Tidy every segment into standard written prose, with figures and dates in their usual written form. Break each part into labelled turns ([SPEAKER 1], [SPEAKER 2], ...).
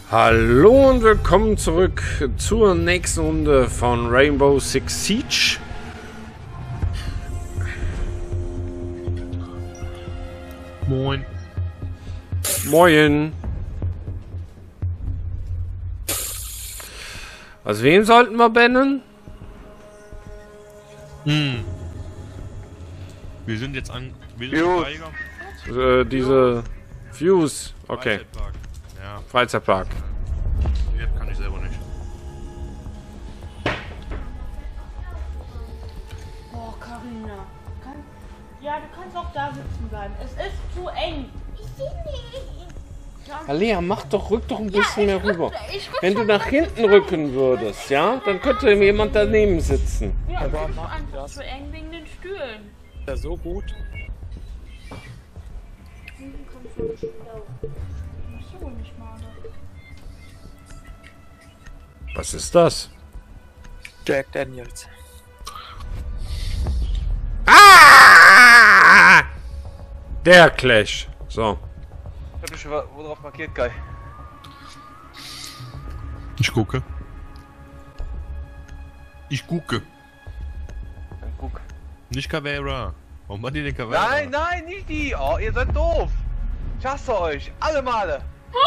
[SPEAKER 1] Hallo und willkommen zurück zur nächsten Runde von Rainbow Six Siege.
[SPEAKER 2] Moin.
[SPEAKER 1] Moin. Was wem sollten wir bannen?
[SPEAKER 2] Wir sind jetzt an.
[SPEAKER 1] Diese Views. Okay.
[SPEAKER 2] Freizeitpark. Ja,
[SPEAKER 1] Freizeitpark.
[SPEAKER 2] jetzt kann ich selber nicht.
[SPEAKER 3] Oh, Carina. Ja, du kannst auch da sitzen bleiben. Es ist zu eng. Ich sehe nicht.
[SPEAKER 1] Alea, rück doch ein bisschen mehr rüber.
[SPEAKER 3] Ich rück
[SPEAKER 1] Wenn du
[SPEAKER 3] schon
[SPEAKER 1] nach
[SPEAKER 3] ganz
[SPEAKER 1] hinten
[SPEAKER 3] rein.
[SPEAKER 1] rücken würdest, ja, dann könnte jemand daneben sitzen.
[SPEAKER 3] Ja, es
[SPEAKER 4] Aber
[SPEAKER 3] ist
[SPEAKER 4] mach
[SPEAKER 3] einfach
[SPEAKER 4] das.
[SPEAKER 3] zu eng wegen den Stühlen.
[SPEAKER 4] Ja, so gut.
[SPEAKER 3] So nicht mal.
[SPEAKER 1] Was ist das?
[SPEAKER 4] Jack Daniels.
[SPEAKER 1] Ah! Der Clash. So.
[SPEAKER 5] Ich hab dich schon worauf markiert, Kai.
[SPEAKER 2] Ich gucke. Ich gucke.
[SPEAKER 5] Dann guck.
[SPEAKER 2] Nicht Caveira. Warum macht ihr den Caveira?
[SPEAKER 5] Nein, nein, nicht die! Oh, ihr seid doof! Ich hasse euch! Alle Male!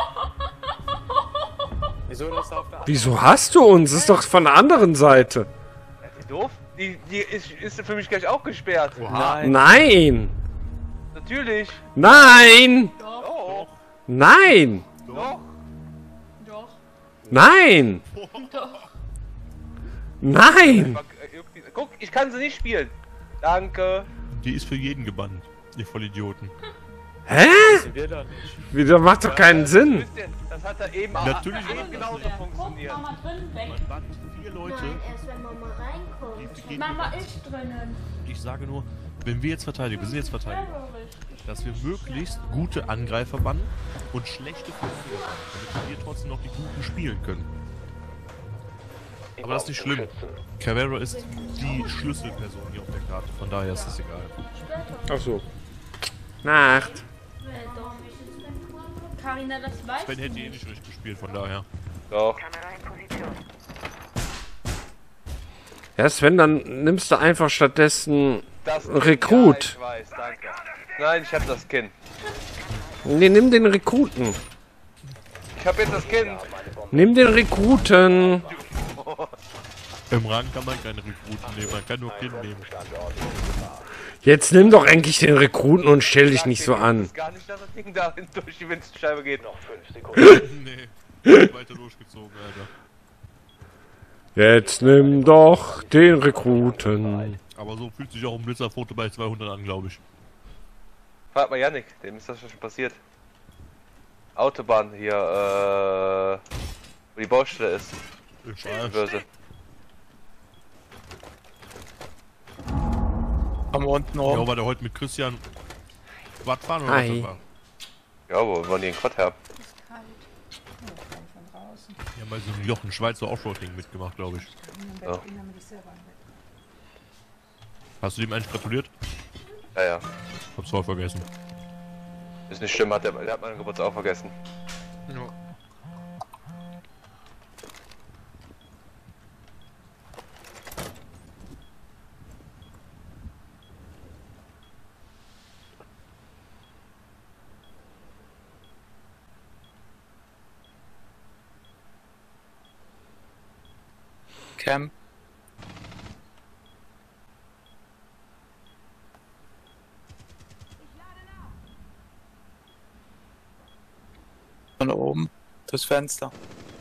[SPEAKER 4] Wieso das auf der
[SPEAKER 1] Wieso hast du uns? Ist doch von der anderen Seite.
[SPEAKER 5] Seid ihr doof? Die ist für mich gleich auch gesperrt.
[SPEAKER 4] Nein.
[SPEAKER 1] Nein.
[SPEAKER 5] Natürlich!
[SPEAKER 1] Nein.
[SPEAKER 5] Oh,
[SPEAKER 1] Nein.
[SPEAKER 5] doch!
[SPEAKER 3] Doch.
[SPEAKER 1] Nein.
[SPEAKER 3] Doch.
[SPEAKER 1] Nein.
[SPEAKER 5] Guck, ich kann sie nicht spielen! Danke!
[SPEAKER 2] Die ist für jeden gebannt. Ihr Vollidioten.
[SPEAKER 1] Hä?
[SPEAKER 4] Sind wir da nicht.
[SPEAKER 1] Wieder macht doch keinen Sinn.
[SPEAKER 5] Wisst ihr, das hat da eben
[SPEAKER 2] Natürlich
[SPEAKER 5] eben
[SPEAKER 2] macht das
[SPEAKER 5] genauso
[SPEAKER 2] Sinn.
[SPEAKER 5] funktioniert.
[SPEAKER 3] Mama drin, weg.
[SPEAKER 2] Man bannt 4 Leute.
[SPEAKER 6] Nein, erst wenn Mama reinkommt.
[SPEAKER 2] Die gehen
[SPEAKER 3] Mama
[SPEAKER 2] gebannt.
[SPEAKER 3] ist drinnen.
[SPEAKER 2] Ich sage nur, wenn wir jetzt verteidigen, wir sind jetzt Verteidiger,
[SPEAKER 3] Terrorist.
[SPEAKER 2] dass wir möglichst gute Angreifer bannen und schlechte Verteidiger bannen, damit wir trotzdem noch die Guten spielen können. Aber das ist nicht schlimm. Caveira ist die Schlüsselperson hier auf der Karte, von daher ist es egal.
[SPEAKER 1] Ach so. Nacht.
[SPEAKER 3] Carina, das weißt
[SPEAKER 2] Sven
[SPEAKER 3] du
[SPEAKER 2] hätte eh
[SPEAKER 3] nicht.
[SPEAKER 2] nicht richtig gespielt, von daher.
[SPEAKER 5] Doch.
[SPEAKER 1] Ja, Sven, dann nimmst du einfach stattdessen
[SPEAKER 5] Das
[SPEAKER 1] Rekrut.
[SPEAKER 5] Ja, ich weiß, danke. Nein, ich hab das Kind.
[SPEAKER 1] Nee, nimm den Rekruten.
[SPEAKER 5] Ich hab jetzt das Kind.
[SPEAKER 1] Nimm den Rekruten.
[SPEAKER 2] Im Rang kann man keine Rekruten nehmen, man kann nur Kind nehmen.
[SPEAKER 1] Jetzt nimm doch endlich den Rekruten und stell dich nicht so an.
[SPEAKER 5] Ist gar nicht, dass das Ding da durch die Windschutzscheibe geht. Noch 5 Sekunden.
[SPEAKER 2] Nee, weiter durchgezogen, Alter.
[SPEAKER 1] Jetzt nimm doch den Rekruten.
[SPEAKER 2] Aber so fühlt sich auch ein Blitzerfoto bei 200 an, glaube ich.
[SPEAKER 5] Frag mal Yannick, dem ist das schon passiert. Autobahn hier, wo die Baustelle ist.
[SPEAKER 2] Ich
[SPEAKER 5] Die
[SPEAKER 2] weiß.
[SPEAKER 5] Börse.
[SPEAKER 4] Haben wir unten
[SPEAKER 2] Ja,
[SPEAKER 4] rum.
[SPEAKER 2] war der heute mit Christian Quad fahren oder
[SPEAKER 1] Hi.
[SPEAKER 2] was das war?
[SPEAKER 5] Ja, wo wollen die den Quad her?
[SPEAKER 3] Ist kalt.
[SPEAKER 2] Die haben bei so einem Jochen Schweizer Offroad-Ding mitgemacht, glaube ich.
[SPEAKER 5] Ja.
[SPEAKER 2] Hast du dem eigentlich gratuliert?
[SPEAKER 5] Ja, ja.
[SPEAKER 2] Hab's voll vergessen.
[SPEAKER 5] Ist nicht schlimm, der hat meinen Geburtstag auch vergessen.
[SPEAKER 4] Camp. Von oben. Das Fenster.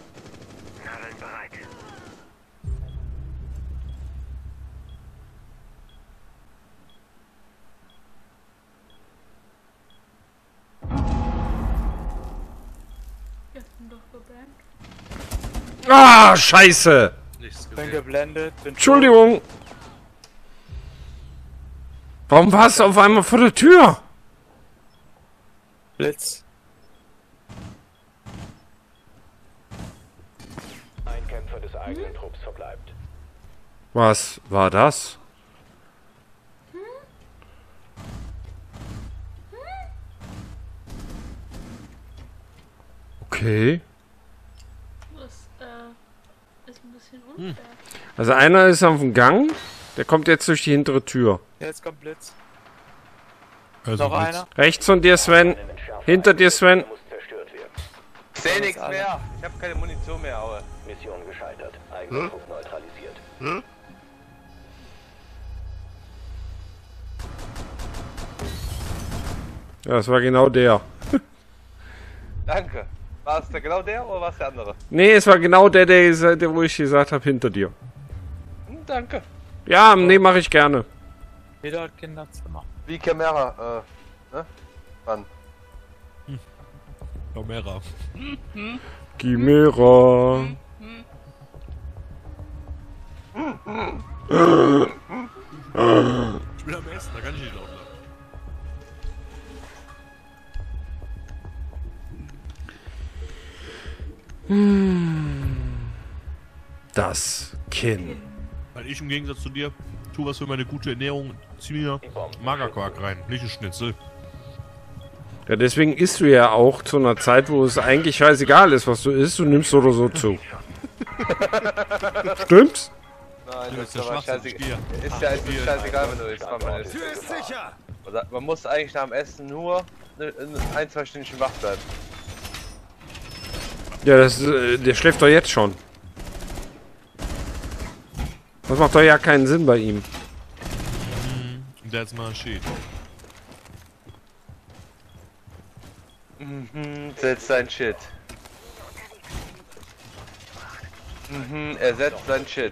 [SPEAKER 3] Wir sind doch gebannt.
[SPEAKER 1] Ah, scheiße.
[SPEAKER 2] Nichts
[SPEAKER 4] Bin geblendet. Bin
[SPEAKER 1] Entschuldigung. Warum warst du auf einmal vor der Tür?
[SPEAKER 4] Blitz.
[SPEAKER 7] Ein Kämpfer des eigenen Trupps verbleibt.
[SPEAKER 1] Was war das? Okay.
[SPEAKER 3] bisschen unfair.
[SPEAKER 1] Also einer ist auf dem Gang, der kommt jetzt durch die hintere Tür.
[SPEAKER 4] Jetzt kommt Blitz.
[SPEAKER 2] Also
[SPEAKER 4] Noch
[SPEAKER 2] Blitz.
[SPEAKER 4] einer.
[SPEAKER 1] Rechts von dir, Sven. Hinter dir, Sven.
[SPEAKER 7] Muss zerstört werden.
[SPEAKER 5] Ich seh nichts mehr. Ich habe keine Munition mehr, Aue.
[SPEAKER 7] Mission gescheitert. Eigener Trupp neutralisiert.
[SPEAKER 1] Ja, das war genau der.
[SPEAKER 5] Danke. War es genau der oder war es der andere?
[SPEAKER 1] Nee, es war genau der, wo ich gesagt habe, hinter dir.
[SPEAKER 5] Danke.
[SPEAKER 1] Ja, nee, mache ich gerne.
[SPEAKER 4] Jeder hat Kinderzimmer.
[SPEAKER 5] Wie Camera, ne? Wann?
[SPEAKER 2] Chimera.
[SPEAKER 1] Chimera.
[SPEAKER 2] Ich bin am Essen, da kann ich nicht laut bleiben.
[SPEAKER 1] Das Kinn.
[SPEAKER 2] Weil ich im Gegensatz zu dir tu was für meine gute Ernährung, zieh mir Magerquark rein, nicht ein Schnitzel.
[SPEAKER 1] Ja, deswegen isst du ja auch zu einer Zeit, wo es eigentlich scheißegal ist, was du isst. Du nimmst oder so zu. Stimmt's?
[SPEAKER 5] Nein,
[SPEAKER 2] Ja,
[SPEAKER 5] das
[SPEAKER 2] ist
[SPEAKER 5] ist
[SPEAKER 2] der
[SPEAKER 5] aber
[SPEAKER 2] Schwachsinn,
[SPEAKER 5] scheißegal.
[SPEAKER 2] ich gehe.
[SPEAKER 5] Ist ja ist scheißegal, wenn du isst, wann man isst. Man muss eigentlich nach dem Essen nur ein, zwei Stündchen wach bleiben.
[SPEAKER 1] Ja, der schläft doch jetzt schon. Das macht doch ja keinen Sinn bei ihm.
[SPEAKER 2] That's my shit.
[SPEAKER 5] Setzt sein Shit. Er setzt sein Shit.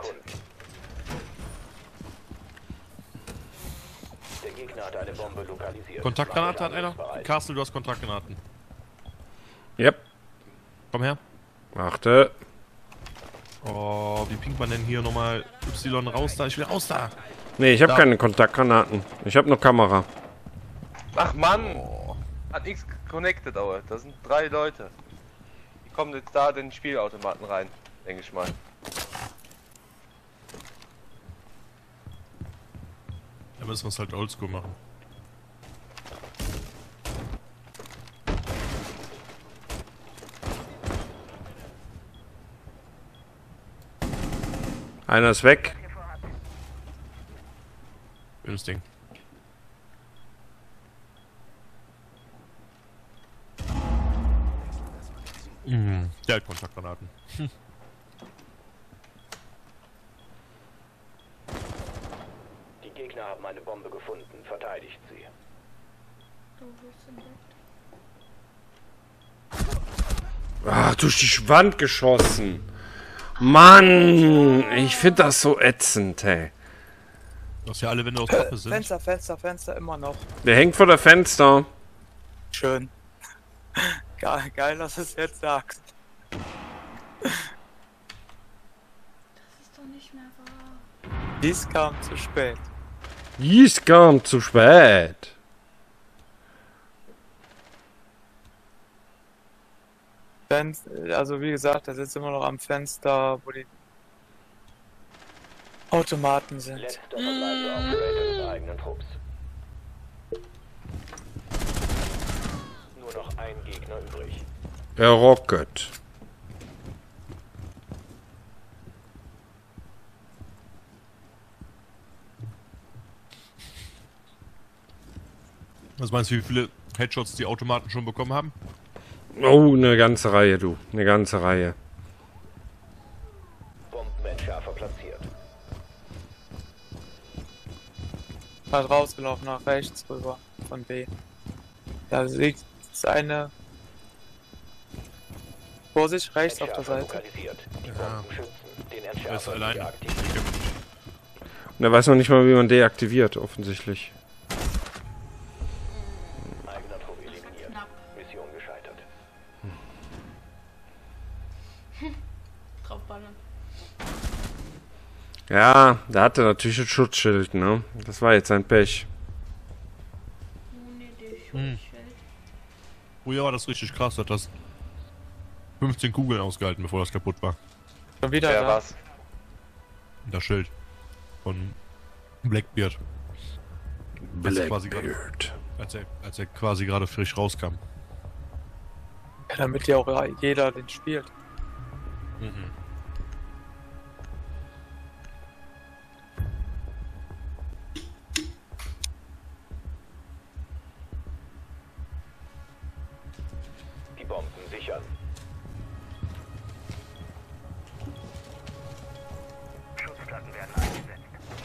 [SPEAKER 7] Der Gegner hat eine Bombe lokalisiert.
[SPEAKER 2] Kontaktgranate hat einer? Castle, du hast Kontaktgranaten.
[SPEAKER 1] Yep.
[SPEAKER 2] Komm her.
[SPEAKER 1] Warte.
[SPEAKER 2] Oh, wie pinkt man denn hier nochmal Y raus da? Ich will raus da!
[SPEAKER 1] Nee, ich habe
[SPEAKER 2] Da.
[SPEAKER 1] keine Kontaktgranaten. Ich habe nur Kamera.
[SPEAKER 5] Ach Mann! Hat nichts connected, aber das sind 3 Leute. Die kommen jetzt da in den Spielautomaten rein, denke ich mal.
[SPEAKER 2] Da müssen wir es halt oldschool machen.
[SPEAKER 1] Einer ist weg.
[SPEAKER 2] Schönes Ding. Der hat Kontaktgranaten.
[SPEAKER 7] Die Gegner haben eine Bombe gefunden. Verteidigt sie.
[SPEAKER 3] Du wirst entdeckt.
[SPEAKER 1] Ah, durch die Wand geschossen. Mann, ich finde das so ätzend, ey.
[SPEAKER 2] Was ja alle Wände aus Pappe sind.
[SPEAKER 4] Fenster immer noch.
[SPEAKER 1] Der hängt vor der Fenster.
[SPEAKER 4] Schön. Geil, dass du es jetzt sagst.
[SPEAKER 3] Das ist doch nicht mehr wahr.
[SPEAKER 4] Dies kam zu spät.
[SPEAKER 1] Dies kam zu spät.
[SPEAKER 4] Also wie gesagt, der sitzt immer noch am Fenster, wo die Automaten sind.
[SPEAKER 7] Letzter verbleibender Operator des eigenen Trupps. Nur noch ein Gegner übrig.
[SPEAKER 1] Er rocket.
[SPEAKER 2] Was meinst du, wie viele Headshots die Automaten schon bekommen haben?
[SPEAKER 1] Oh, eine ganze Reihe, du. Eine ganze Reihe.
[SPEAKER 7] Bombenentschärfer platziert.
[SPEAKER 4] Hat rausgelaufen nach rechts rüber von B. Da liegt eine. Vorsicht, rechts auf der
[SPEAKER 7] Entschärfer
[SPEAKER 4] Seite.
[SPEAKER 7] lokalisiert. Die
[SPEAKER 2] Ja.
[SPEAKER 7] Bomben schützen. Den
[SPEAKER 2] Er ist
[SPEAKER 7] Entschärfer
[SPEAKER 2] alleine.
[SPEAKER 7] deaktiviert.
[SPEAKER 1] Und er weiß noch nicht mal, wie man deaktiviert, offensichtlich.
[SPEAKER 7] Eigener Trupp eliminiert. Mission gescheitert.
[SPEAKER 3] Draufballern.
[SPEAKER 1] Ja, da hat er natürlich ein Schutzschild, ne? Das war jetzt sein Pech.
[SPEAKER 3] Ohne dich Schutzschild.
[SPEAKER 2] Früher war das richtig krass, hat das 15 Kugeln ausgehalten, bevor das kaputt war.
[SPEAKER 4] Schon wieder
[SPEAKER 5] Wer
[SPEAKER 4] da.
[SPEAKER 5] was?
[SPEAKER 2] Das Schild von Blackbeard.
[SPEAKER 1] Blackbeard.
[SPEAKER 2] Als er quasi gerade frisch rauskam.
[SPEAKER 4] Ja, damit ja auch jeder den spielt.
[SPEAKER 7] sichern. Schutzplatten werden eingesetzt.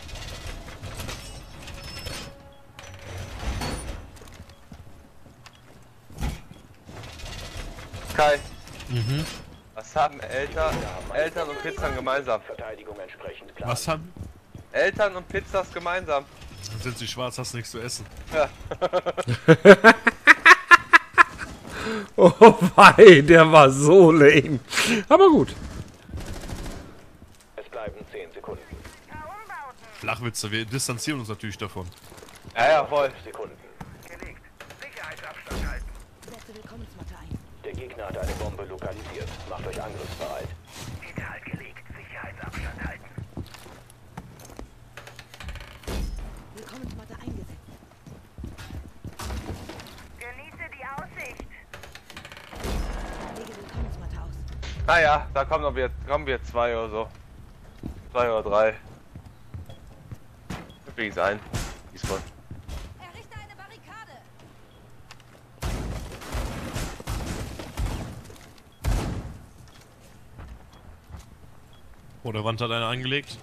[SPEAKER 5] Kai,
[SPEAKER 2] Mhm.
[SPEAKER 5] was haben Eltern und Pizzas gemeinsam?
[SPEAKER 7] Verteidigung entsprechend planen.
[SPEAKER 2] Was haben?
[SPEAKER 5] Eltern und Pizzas gemeinsam.
[SPEAKER 2] Dann sind sie schwarz, hast nichts zu essen.
[SPEAKER 1] Oh wei, der war so lame. Aber gut.
[SPEAKER 7] Es bleiben 10 Sekunden.
[SPEAKER 2] Flachwitze, wir distanzieren uns natürlich davon.
[SPEAKER 5] Ja, voll.
[SPEAKER 7] 5 Sekunden.
[SPEAKER 8] Gelegt. Sicherheitsabstand halten.
[SPEAKER 3] Setze Willkommensmatte ein.
[SPEAKER 7] Der Gegner hat eine Bombe lokalisiert. Macht euch angriffsbereit.
[SPEAKER 8] Hinterhalt gelegt. Sicherheitsabstand halten.
[SPEAKER 3] Willkommensmatte eingesetzt.
[SPEAKER 8] Genieße die Aussicht.
[SPEAKER 3] Lege Willkommensmatte aus.
[SPEAKER 5] Naja, da kommen wir 2 oder so. 2 oder 3. Übrigens ein. Diesmal.
[SPEAKER 6] Errichte eine Barrikade.
[SPEAKER 2] Oh, der Wand hat einer angelegt.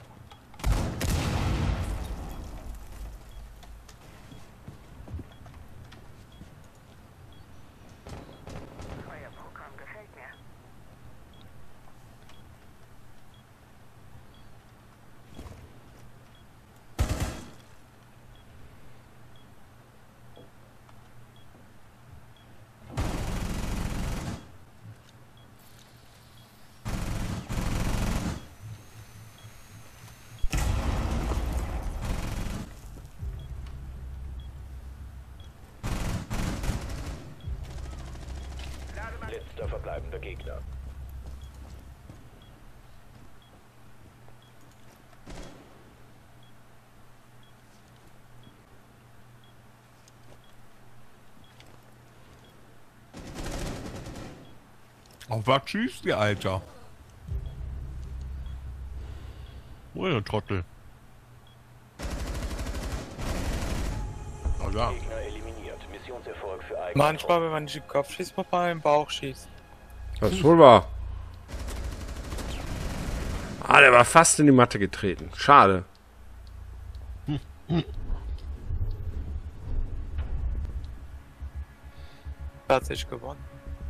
[SPEAKER 8] Feuerprogramm gefällt mir.
[SPEAKER 7] Letzter verbleibender Gegner.
[SPEAKER 2] Auf was schießt ihr, Alter? Wo ist der Trottel? Oh ja.
[SPEAKER 7] Gegner eliminiert. Missionserfolg für eigene
[SPEAKER 4] Manchmal, wenn man nicht im Kopf schießt, muss man im Bauch schießen.
[SPEAKER 1] Das ist wohl wahr. Ah, der war fast in die Matte getreten. Schade.
[SPEAKER 4] Tatsächlich gewonnen.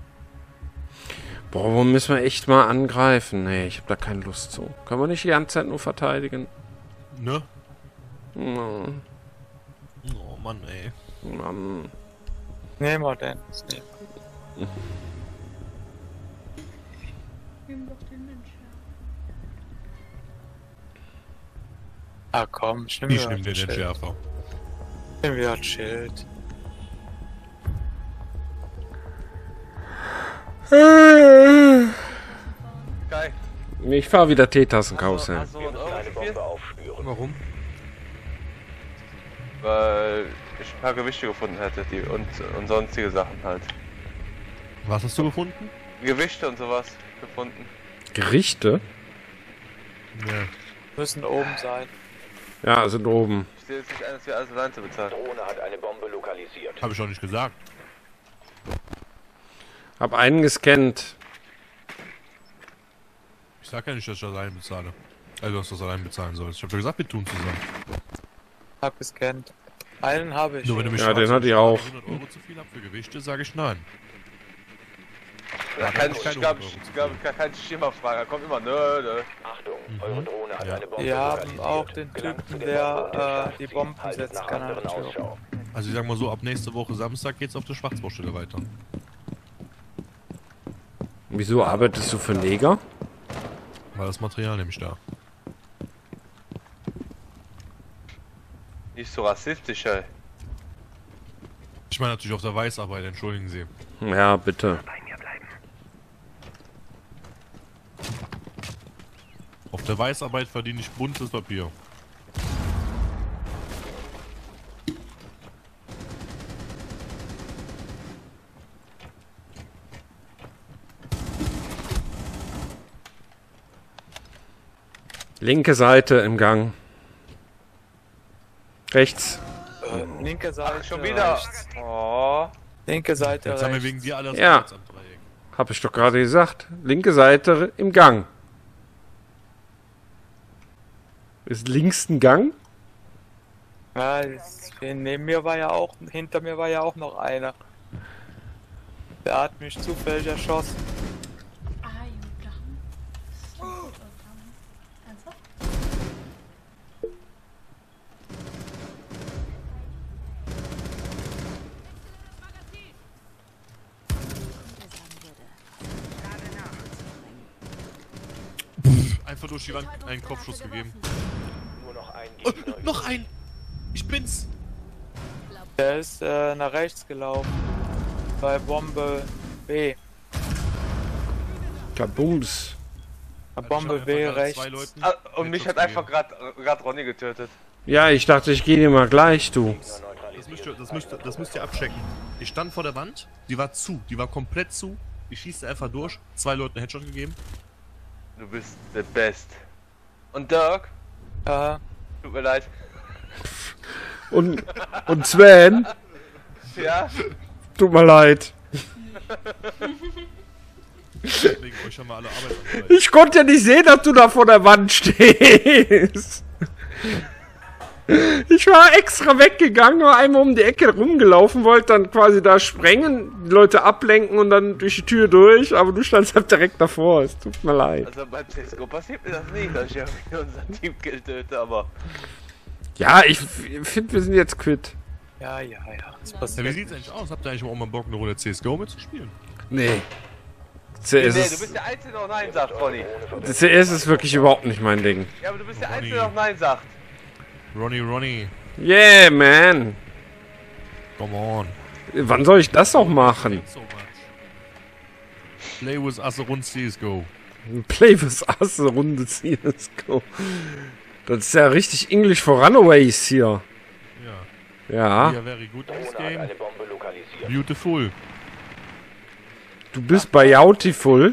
[SPEAKER 1] Boah, wo müssen wir echt mal angreifen? Nee, ich habe da keine Lust zu. Können wir nicht die ganze Zeit nur verteidigen?
[SPEAKER 2] Ne?
[SPEAKER 1] Hm,
[SPEAKER 2] Oh Mann, ey.
[SPEAKER 1] Mann.
[SPEAKER 4] Nehmen wir den. Das nehmen.
[SPEAKER 3] Nimm doch den Mensch.
[SPEAKER 4] Ah komm, ich nehm
[SPEAKER 2] Ich
[SPEAKER 4] wieder
[SPEAKER 2] nehme den
[SPEAKER 4] das Schild.
[SPEAKER 2] Entschärfer.
[SPEAKER 4] Ich nehm wieder das Schild.
[SPEAKER 5] Kai,
[SPEAKER 1] Ich fahre wieder Teetassen kaufen.
[SPEAKER 5] hast du
[SPEAKER 7] Wir
[SPEAKER 5] einen
[SPEAKER 7] müssen
[SPEAKER 5] Euro
[SPEAKER 7] eine
[SPEAKER 5] gespielt?
[SPEAKER 7] Bombe aufspüren.
[SPEAKER 2] Warum?
[SPEAKER 5] Weil ich ein paar Gewichte gefunden hätte und sonstige Sachen halt.
[SPEAKER 2] Was hast du gefunden?
[SPEAKER 5] Gewichte und sowas gefunden.
[SPEAKER 1] Gerichte?
[SPEAKER 2] Ja.
[SPEAKER 4] Müssen oben sein.
[SPEAKER 1] Ja, sind oben.
[SPEAKER 5] Ich sehe jetzt nicht ein, dass wir alles allein zu bezahlen.
[SPEAKER 7] Drohne hat eine Bombe lokalisiert.
[SPEAKER 2] Hab ich auch nicht gesagt.
[SPEAKER 1] Hab einen gescannt.
[SPEAKER 2] Ich sag ja nicht, dass ich das allein bezahle. Also, dass du das allein bezahlen sollst. Ich hab ja gesagt, wir tun zusammen.
[SPEAKER 4] Hab gescannt. Einen habe ich.
[SPEAKER 2] Nur wenn du mich
[SPEAKER 1] Ja, den
[SPEAKER 2] fragst, ob
[SPEAKER 1] hatte ich
[SPEAKER 2] ich
[SPEAKER 1] auch.
[SPEAKER 2] 100 Euro zu viel hab für Gewichte, sage ich nein.
[SPEAKER 5] Da kann ich gar keinen Schimmer fragen. Da kommt immer nö.
[SPEAKER 7] Achtung, eure Drohne hat
[SPEAKER 2] Ja.
[SPEAKER 7] eine Bombe
[SPEAKER 4] Wir haben
[SPEAKER 7] lokalisiert.
[SPEAKER 4] auch den
[SPEAKER 7] Gelangt
[SPEAKER 4] Typen,
[SPEAKER 7] zu der
[SPEAKER 4] der,
[SPEAKER 7] Bombe und entschärft
[SPEAKER 4] die
[SPEAKER 7] sie.
[SPEAKER 4] Bomben
[SPEAKER 7] Haltet
[SPEAKER 4] setzt,
[SPEAKER 7] nach
[SPEAKER 4] kann er
[SPEAKER 7] anderen
[SPEAKER 4] natürlich auch.
[SPEAKER 7] Ausschau.
[SPEAKER 2] Also ich sag mal so, ab nächste Woche Samstag geht's auf der Schwarzbaustelle weiter.
[SPEAKER 1] Wieso arbeitest du für Neger?
[SPEAKER 2] Weil das Material nämlich da.
[SPEAKER 5] Nicht so rassistisch, ey.
[SPEAKER 2] Ich meine natürlich auf der Weißarbeit, entschuldigen Sie.
[SPEAKER 1] Ja, bitte.
[SPEAKER 8] Bei mir bleiben.
[SPEAKER 2] Auf der Weißarbeit verdiene ich buntes Papier.
[SPEAKER 1] Linke Seite im Gang. Rechts.
[SPEAKER 4] Linke Seite.
[SPEAKER 5] Schon wieder.
[SPEAKER 4] Rechts.
[SPEAKER 5] Oh.
[SPEAKER 4] Linke Seite.
[SPEAKER 2] Jetzt haben wir
[SPEAKER 4] rechts.
[SPEAKER 2] wegen dir alle das
[SPEAKER 1] Ja.
[SPEAKER 2] Kreuz am Dreieck.
[SPEAKER 1] Hab ich doch gerade gesagt. Linke Seite im Gang. Ist links ein Gang?
[SPEAKER 4] Ja, neben mir war ja auch, hinter mir war ja auch noch einer. Der hat mich zufällig erschossen.
[SPEAKER 3] Ah, Jutta. Ernsthaft?
[SPEAKER 2] Einfach durch die Wand einen Kopfschuss gegeben.
[SPEAKER 7] Nur noch ein
[SPEAKER 2] Oh,
[SPEAKER 7] Gegner.
[SPEAKER 2] noch ein! Ich bin's!
[SPEAKER 4] Der ist nach rechts gelaufen. Bei Bombe B.
[SPEAKER 1] Kabums.
[SPEAKER 4] Bombe B rechts.
[SPEAKER 5] Ah, und mich hat einfach gerade Ronny getötet.
[SPEAKER 1] Ja, ich dachte, ich gehe dir mal gleich, du.
[SPEAKER 2] Das müsst ihr abchecken. Ich stand vor der Wand, die war zu, die war komplett zu. Ich schieße einfach durch, 2 Leuten einen Headshot gegeben.
[SPEAKER 5] Du bist the best. Und Dirk? Tut mir leid.
[SPEAKER 1] Und Sven,
[SPEAKER 5] Ja?
[SPEAKER 1] tut mir leid.
[SPEAKER 2] Wegen euch haben wir alle Arbeit.
[SPEAKER 1] Ich konnte ja nicht sehen, dass du da vor der Wand stehst. Ich war extra weggegangen, nur einmal um die Ecke rumgelaufen, wollte dann quasi da sprengen, die Leute ablenken und dann durch die Tür durch, aber du standst halt direkt davor, es tut mir leid.
[SPEAKER 5] Also beim CSGO passiert mir das nicht, dass ich ja unser Teamkill töte, aber...
[SPEAKER 1] Ja, ich finde, wir sind jetzt quitt.
[SPEAKER 4] Ja. Das
[SPEAKER 2] Ja,
[SPEAKER 4] passiert.
[SPEAKER 2] wie sieht's eigentlich aus? Habt ihr eigentlich auch mal Bock, eine Runde CSGO mitzuspielen?
[SPEAKER 1] Nee.
[SPEAKER 5] Nee, du bist der Einzige, der noch Nein sagt, Ronny.
[SPEAKER 1] CS ist wirklich überhaupt nicht mein Ding.
[SPEAKER 5] Ja, aber du bist der Einzige, der noch Nein sagt.
[SPEAKER 2] Ronny,
[SPEAKER 1] Yeah, man.
[SPEAKER 2] come on.
[SPEAKER 1] Wann soll ich das auch machen?
[SPEAKER 2] So much. Play with us rund CSGO.
[SPEAKER 1] Play with us, Runde CSGO. Das ist ja richtig English for Runaways hier.
[SPEAKER 2] Ja.
[SPEAKER 1] Ja,
[SPEAKER 2] Ja, very good in this
[SPEAKER 7] Drohne hat
[SPEAKER 2] game.
[SPEAKER 7] eine Bombe lokalisiert.
[SPEAKER 2] Beautiful.
[SPEAKER 1] du bist bei Beautiful.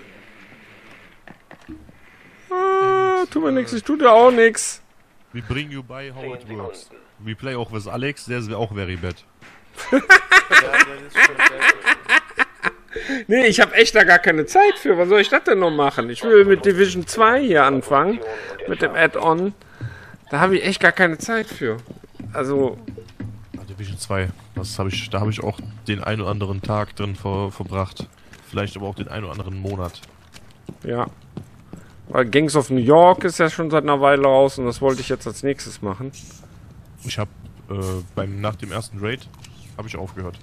[SPEAKER 1] Tu mir nix, ich tu dir auch nix.
[SPEAKER 2] We bring you by how
[SPEAKER 7] 10
[SPEAKER 2] it works.
[SPEAKER 7] Sekunden.
[SPEAKER 2] We play auch with Alex, der ist auch very bad.
[SPEAKER 4] Ja, das ist schon sehr gut.
[SPEAKER 1] Nee, ich habe echt da gar keine Zeit für. Was soll ich das denn noch machen? Ich will mit Division 2 hier anfangen. Mit dem Add-on. Da habe ich echt gar keine Zeit für. Also,
[SPEAKER 2] Division 2, da habe ich auch den einen oder anderen Tag drin verbracht. Vielleicht aber auch den einen oder anderen Monat.
[SPEAKER 1] ja. Weil Gangs of New York ist ja schon seit einer Weile raus und das wollte ich jetzt als nächstes machen.
[SPEAKER 2] Ich habe nach dem ersten Raid habe ich aufgehört.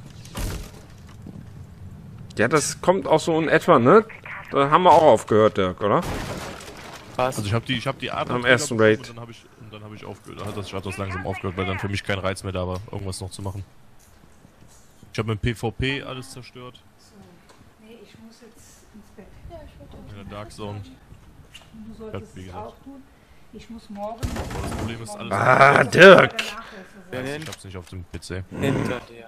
[SPEAKER 1] Ja, das kommt auch so in etwa, ne? Da haben wir auch aufgehört, Dirk, oder?
[SPEAKER 4] Was?
[SPEAKER 2] Also ich habe die Arbeit
[SPEAKER 1] Am ersten Raid.
[SPEAKER 2] und dann habe ich aufgehört. Ich hatte das langsam aufgehört, weil dann für mich kein Reiz mehr da war, irgendwas noch zu machen. Ich habe mit PvP alles zerstört.
[SPEAKER 9] Nee, ich muss jetzt ins Bett.
[SPEAKER 2] In der Dark Zone.
[SPEAKER 9] Du solltest
[SPEAKER 2] wie
[SPEAKER 9] es
[SPEAKER 2] gesagt.
[SPEAKER 9] auch tun. Ich muss morgen.
[SPEAKER 2] Aber das Problem ist alles.
[SPEAKER 1] Ah, Dirk!
[SPEAKER 2] Ich hab's nicht auf dem PC.
[SPEAKER 4] Hinter dir.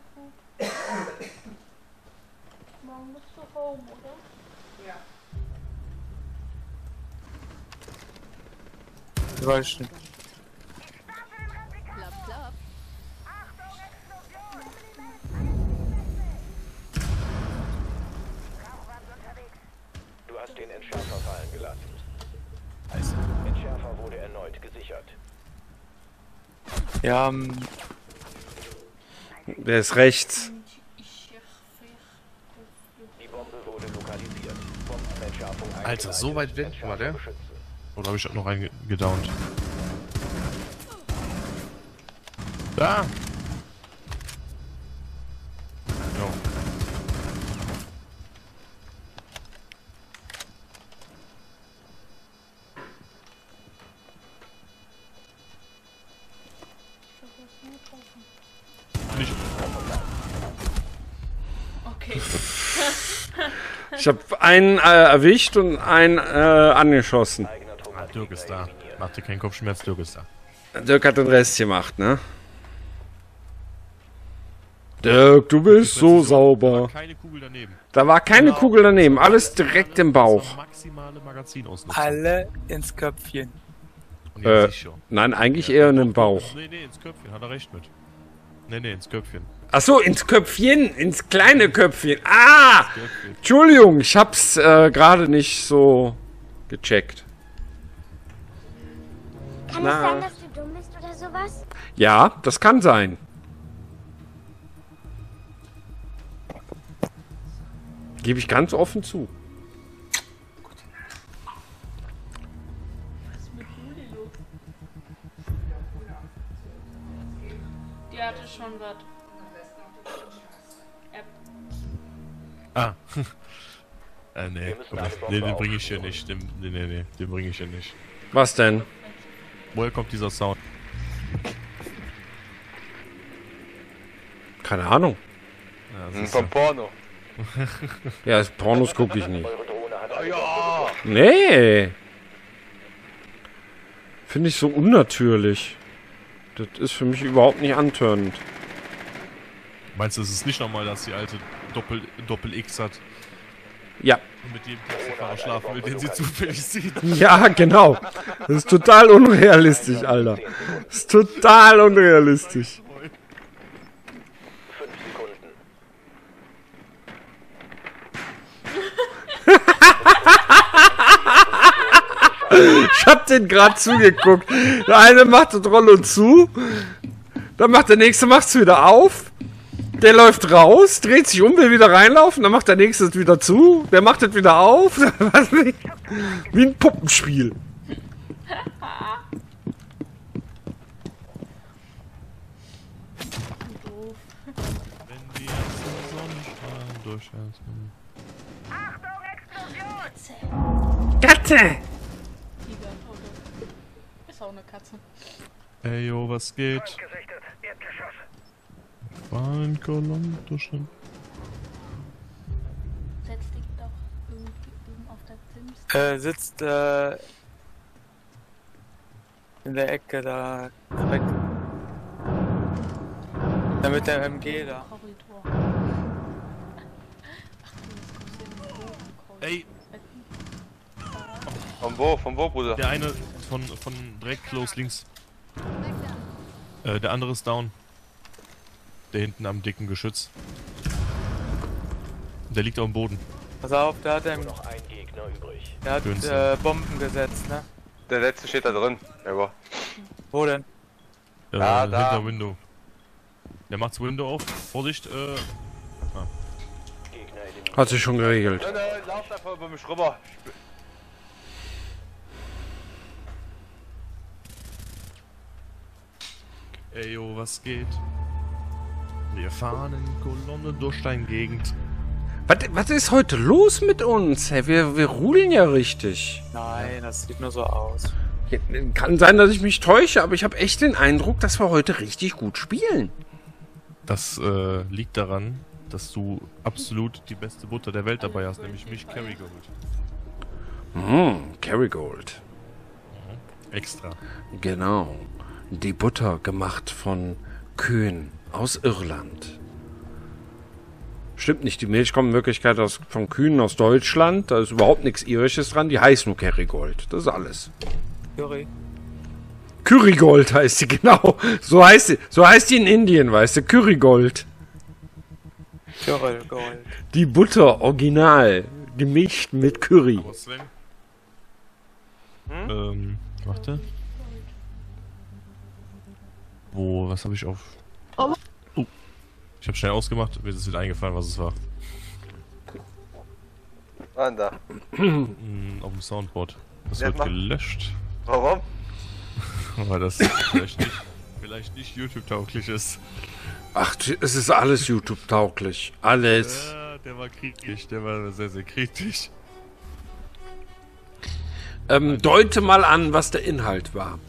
[SPEAKER 3] Morgen bist du home, oder?
[SPEAKER 4] Leuchten.
[SPEAKER 7] Du hast den Entschärfer fallen gelassen.
[SPEAKER 2] Scheiße.
[SPEAKER 7] Entschärfer wurde erneut gesichert.
[SPEAKER 4] Ja,
[SPEAKER 1] Der ist rechts.
[SPEAKER 7] Die Bombe wurde lokalisiert. Bombenentschärfung
[SPEAKER 2] Alter, so weit weg war der?
[SPEAKER 7] beschützen.
[SPEAKER 2] Oder habe ich noch einen gedownt? Da! Jo. Nicht.
[SPEAKER 3] Okay.
[SPEAKER 1] Ich habe einen erwischt und einen angeschossen.
[SPEAKER 7] Eigener Druck
[SPEAKER 2] Ah,
[SPEAKER 7] hat
[SPEAKER 2] Dirk ist da. Mach dir keinen Kopfschmerz, Dirk ist da.
[SPEAKER 1] Dirk hat den Rest gemacht, ne? Dirk, du bist so
[SPEAKER 2] Da
[SPEAKER 1] sauber.
[SPEAKER 2] war keine Kugel daneben.
[SPEAKER 1] Da war keine Kugel daneben, alles direkt im Bauch.
[SPEAKER 2] Maximale Magazinausnutzung.
[SPEAKER 4] alle ins Köpfchen.
[SPEAKER 2] Und ja, sicher.
[SPEAKER 1] Nein, eigentlich eher in den Bauch.
[SPEAKER 2] Nee, ins Köpfchen, hat er recht mit. Nee, ins Köpfchen.
[SPEAKER 1] Achso, ins Köpfchen, ins kleine Köpfchen. Ah! Entschuldigung, ich hab's gerade nicht so gecheckt.
[SPEAKER 6] Kann es sein, dass du dumm bist oder sowas?
[SPEAKER 1] Ja, das kann sein. Gebe ich ganz offen zu.
[SPEAKER 3] Was ist mit Juli los? Die hatte schon was.
[SPEAKER 2] Ah. Nee. Nee, den bringe ich hier nicht. Nee, den bringe ich hier nicht.
[SPEAKER 1] Was denn?
[SPEAKER 2] Woher kommt dieser Sound?
[SPEAKER 1] Keine Ahnung.
[SPEAKER 2] Ja,
[SPEAKER 5] Vom Porno.
[SPEAKER 1] Ja, Pornos gucke ich nicht.
[SPEAKER 7] Eure Drohne hat
[SPEAKER 5] Oh ja!
[SPEAKER 1] Nee. Finde ich so unnatürlich. Das ist für mich überhaupt nicht antörnend.
[SPEAKER 2] Meinst du, es ist nicht normal, dass die alte Doppel-X hat
[SPEAKER 1] Ja.
[SPEAKER 2] und mit jedem Taxifahrer schlafen will, den sie zufällig sieht?
[SPEAKER 1] Ja, genau. Das ist total unrealistisch, Alter. Das ist total unrealistisch.
[SPEAKER 7] 5 Sekunden.
[SPEAKER 1] Ich hab den gerade zugeguckt. Der eine macht das Rollo zu, dann macht der nächste macht's wieder auf. Der läuft raus, dreht sich um, will wieder reinlaufen, dann macht der nächste es wieder zu, der macht es wieder auf. Wie ein Puppenspiel.
[SPEAKER 2] Wenn die ersten Sonnenstrahlen durchscheinen.
[SPEAKER 8] Achtung, Explosion!
[SPEAKER 1] Katze!
[SPEAKER 3] Tiger, oder? Ist auch eine Katze.
[SPEAKER 2] Ey, yo, was geht?
[SPEAKER 8] Gesichtet, Erdgeschoss.
[SPEAKER 2] Weinkolonne durchscheinen.
[SPEAKER 3] Setz dich doch irgendwie oben auf der Sims.
[SPEAKER 4] Sitzt in der Ecke da direkt. Da mit der MG da.
[SPEAKER 3] Korridor. Ach du, jetzt kommst du in den Boden.
[SPEAKER 2] Ey,
[SPEAKER 5] Von wo, Bruder?
[SPEAKER 2] der eine von direkt close links. Der andere ist down. Der hinten am dicken Geschütz. Der liegt auf dem Boden.
[SPEAKER 4] Pass auf, da hat er
[SPEAKER 7] Noch ein Gegner übrig.
[SPEAKER 4] der hat
[SPEAKER 2] Schönste.
[SPEAKER 4] Bomben gesetzt, ne?
[SPEAKER 5] Der letzte steht da drin. Ja,
[SPEAKER 4] Wo denn?
[SPEAKER 5] Ja, da.
[SPEAKER 2] Hinter Window. Der macht's Window auf. Vorsicht,
[SPEAKER 7] Gegner eliminiert.
[SPEAKER 1] Hat sich schon geregelt.
[SPEAKER 5] Lauf einfach über mich rüber.
[SPEAKER 2] Ey, yo, was geht? Wir fahren in Kolonne durch deine Gegend.
[SPEAKER 1] Was ist heute los mit uns? Hey, wir rudeln ja richtig.
[SPEAKER 4] Nein, das sieht nur so aus.
[SPEAKER 1] Kann sein, dass ich mich täusche, aber ich habe echt den Eindruck, dass wir heute richtig gut spielen.
[SPEAKER 2] Das liegt daran, dass du absolut die beste Butter der Welt dabei hast, nämlich mich, Kerrygold.
[SPEAKER 1] Kerrygold.
[SPEAKER 2] Extra.
[SPEAKER 1] Genau. Die Butter gemacht von Kühen aus Irland. Stimmt nicht, die Milch kommt in Wirklichkeit von Kühen aus Deutschland. Da ist überhaupt nichts Irisches dran. Die heißt nur Kerrygold. Das ist alles.
[SPEAKER 4] Curry.
[SPEAKER 1] Currygold heißt sie, genau. So heißt die in Indien, weißt du. Currygold.
[SPEAKER 4] Curry Gold.
[SPEAKER 1] Die Butter original. Gemischt mit Curry.
[SPEAKER 2] Aber Sven? Warte. Was habe ich auf? Ich habe schnell ausgemacht, mir ist wieder eingefallen, was es war.
[SPEAKER 5] Ah, da.
[SPEAKER 2] Auf dem Soundboard. Das
[SPEAKER 5] Ja,
[SPEAKER 2] wird
[SPEAKER 5] mach.
[SPEAKER 2] gelöscht,
[SPEAKER 5] Warum?
[SPEAKER 2] weil das vielleicht nicht YouTube-tauglich ist.
[SPEAKER 1] Ach, es ist alles YouTube-tauglich. Alles.
[SPEAKER 2] Ja, der war kritisch, der war sehr, sehr kritisch.
[SPEAKER 1] Deute mal an, was der Inhalt war.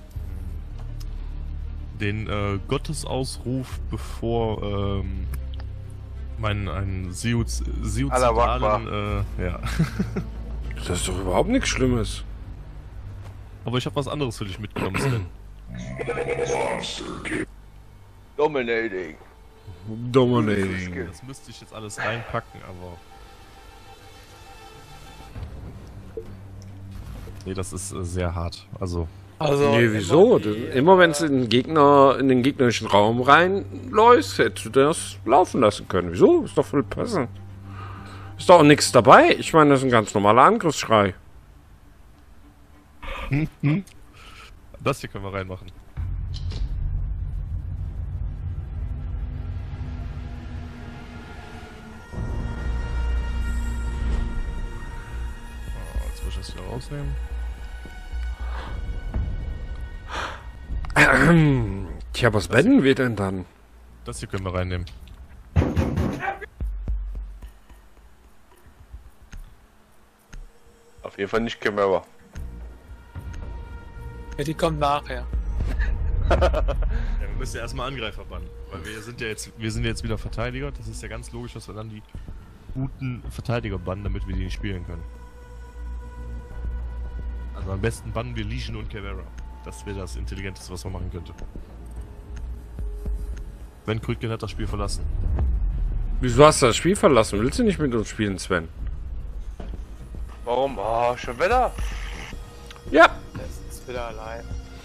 [SPEAKER 2] Den Gottesausruf, bevor ein
[SPEAKER 5] Allah
[SPEAKER 2] Siuzidalen, ja.
[SPEAKER 1] Das ist doch überhaupt nichts Schlimmes.
[SPEAKER 2] Aber ich habe was anderes für dich mitgenommen, Sven.
[SPEAKER 5] Dominating.
[SPEAKER 1] Dominating.
[SPEAKER 2] Das müsste ich jetzt alles reinpacken, aber... Nee, das ist sehr hart. Also,
[SPEAKER 4] Also,
[SPEAKER 1] Nee, wieso? Immer wenn es in den gegnerischen Raum reinläuft, hättest du das laufen lassen können. Wieso? Ist doch voll passend. Ist doch auch nichts dabei. Ich meine, das ist ein ganz normaler Angriffsschrei.
[SPEAKER 2] Das hier können wir reinmachen. Jetzt muss ich das wieder rausnehmen.
[SPEAKER 1] Tja, was betten wir denn dann?
[SPEAKER 2] Das hier können wir reinnehmen.
[SPEAKER 5] Auf jeden Fall nicht Camera.
[SPEAKER 4] ja, die kommt nachher.
[SPEAKER 2] Ja, wir müssen ja erstmal Angreifer bannen. Weil wir sind ja jetzt wieder Verteidiger. Das ist ja ganz logisch, dass wir dann die guten Verteidiger bannen, damit wir die nicht spielen können. Also am besten bannen wir Legion und Caveira. Das wäre das Intelligenteste, was man machen könnte. Sven Krütgen hat das Spiel verlassen.
[SPEAKER 1] Wieso hast du das Spiel verlassen? Willst du nicht mit uns spielen, Sven?
[SPEAKER 5] Warum? Oh, schon wieder?
[SPEAKER 1] Ja.
[SPEAKER 4] Das ist wieder allein.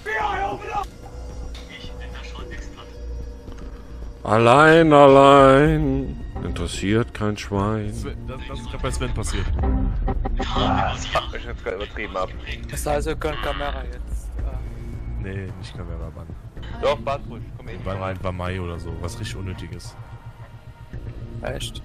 [SPEAKER 1] Allein. Interessiert kein Schwein.
[SPEAKER 2] Das ist gerade bei Sven passiert.
[SPEAKER 5] Fuck, ich jetzt gerade übertrieben ab.
[SPEAKER 4] Das heißt, wir können Kamera jetzt.
[SPEAKER 2] Nee, nicht Caveira bannen.
[SPEAKER 5] Doch, warte ruhig, komm eh nicht
[SPEAKER 2] Bannen
[SPEAKER 5] rein.
[SPEAKER 2] ein Mai oder so, was richtig unnötig ist.
[SPEAKER 4] Echt?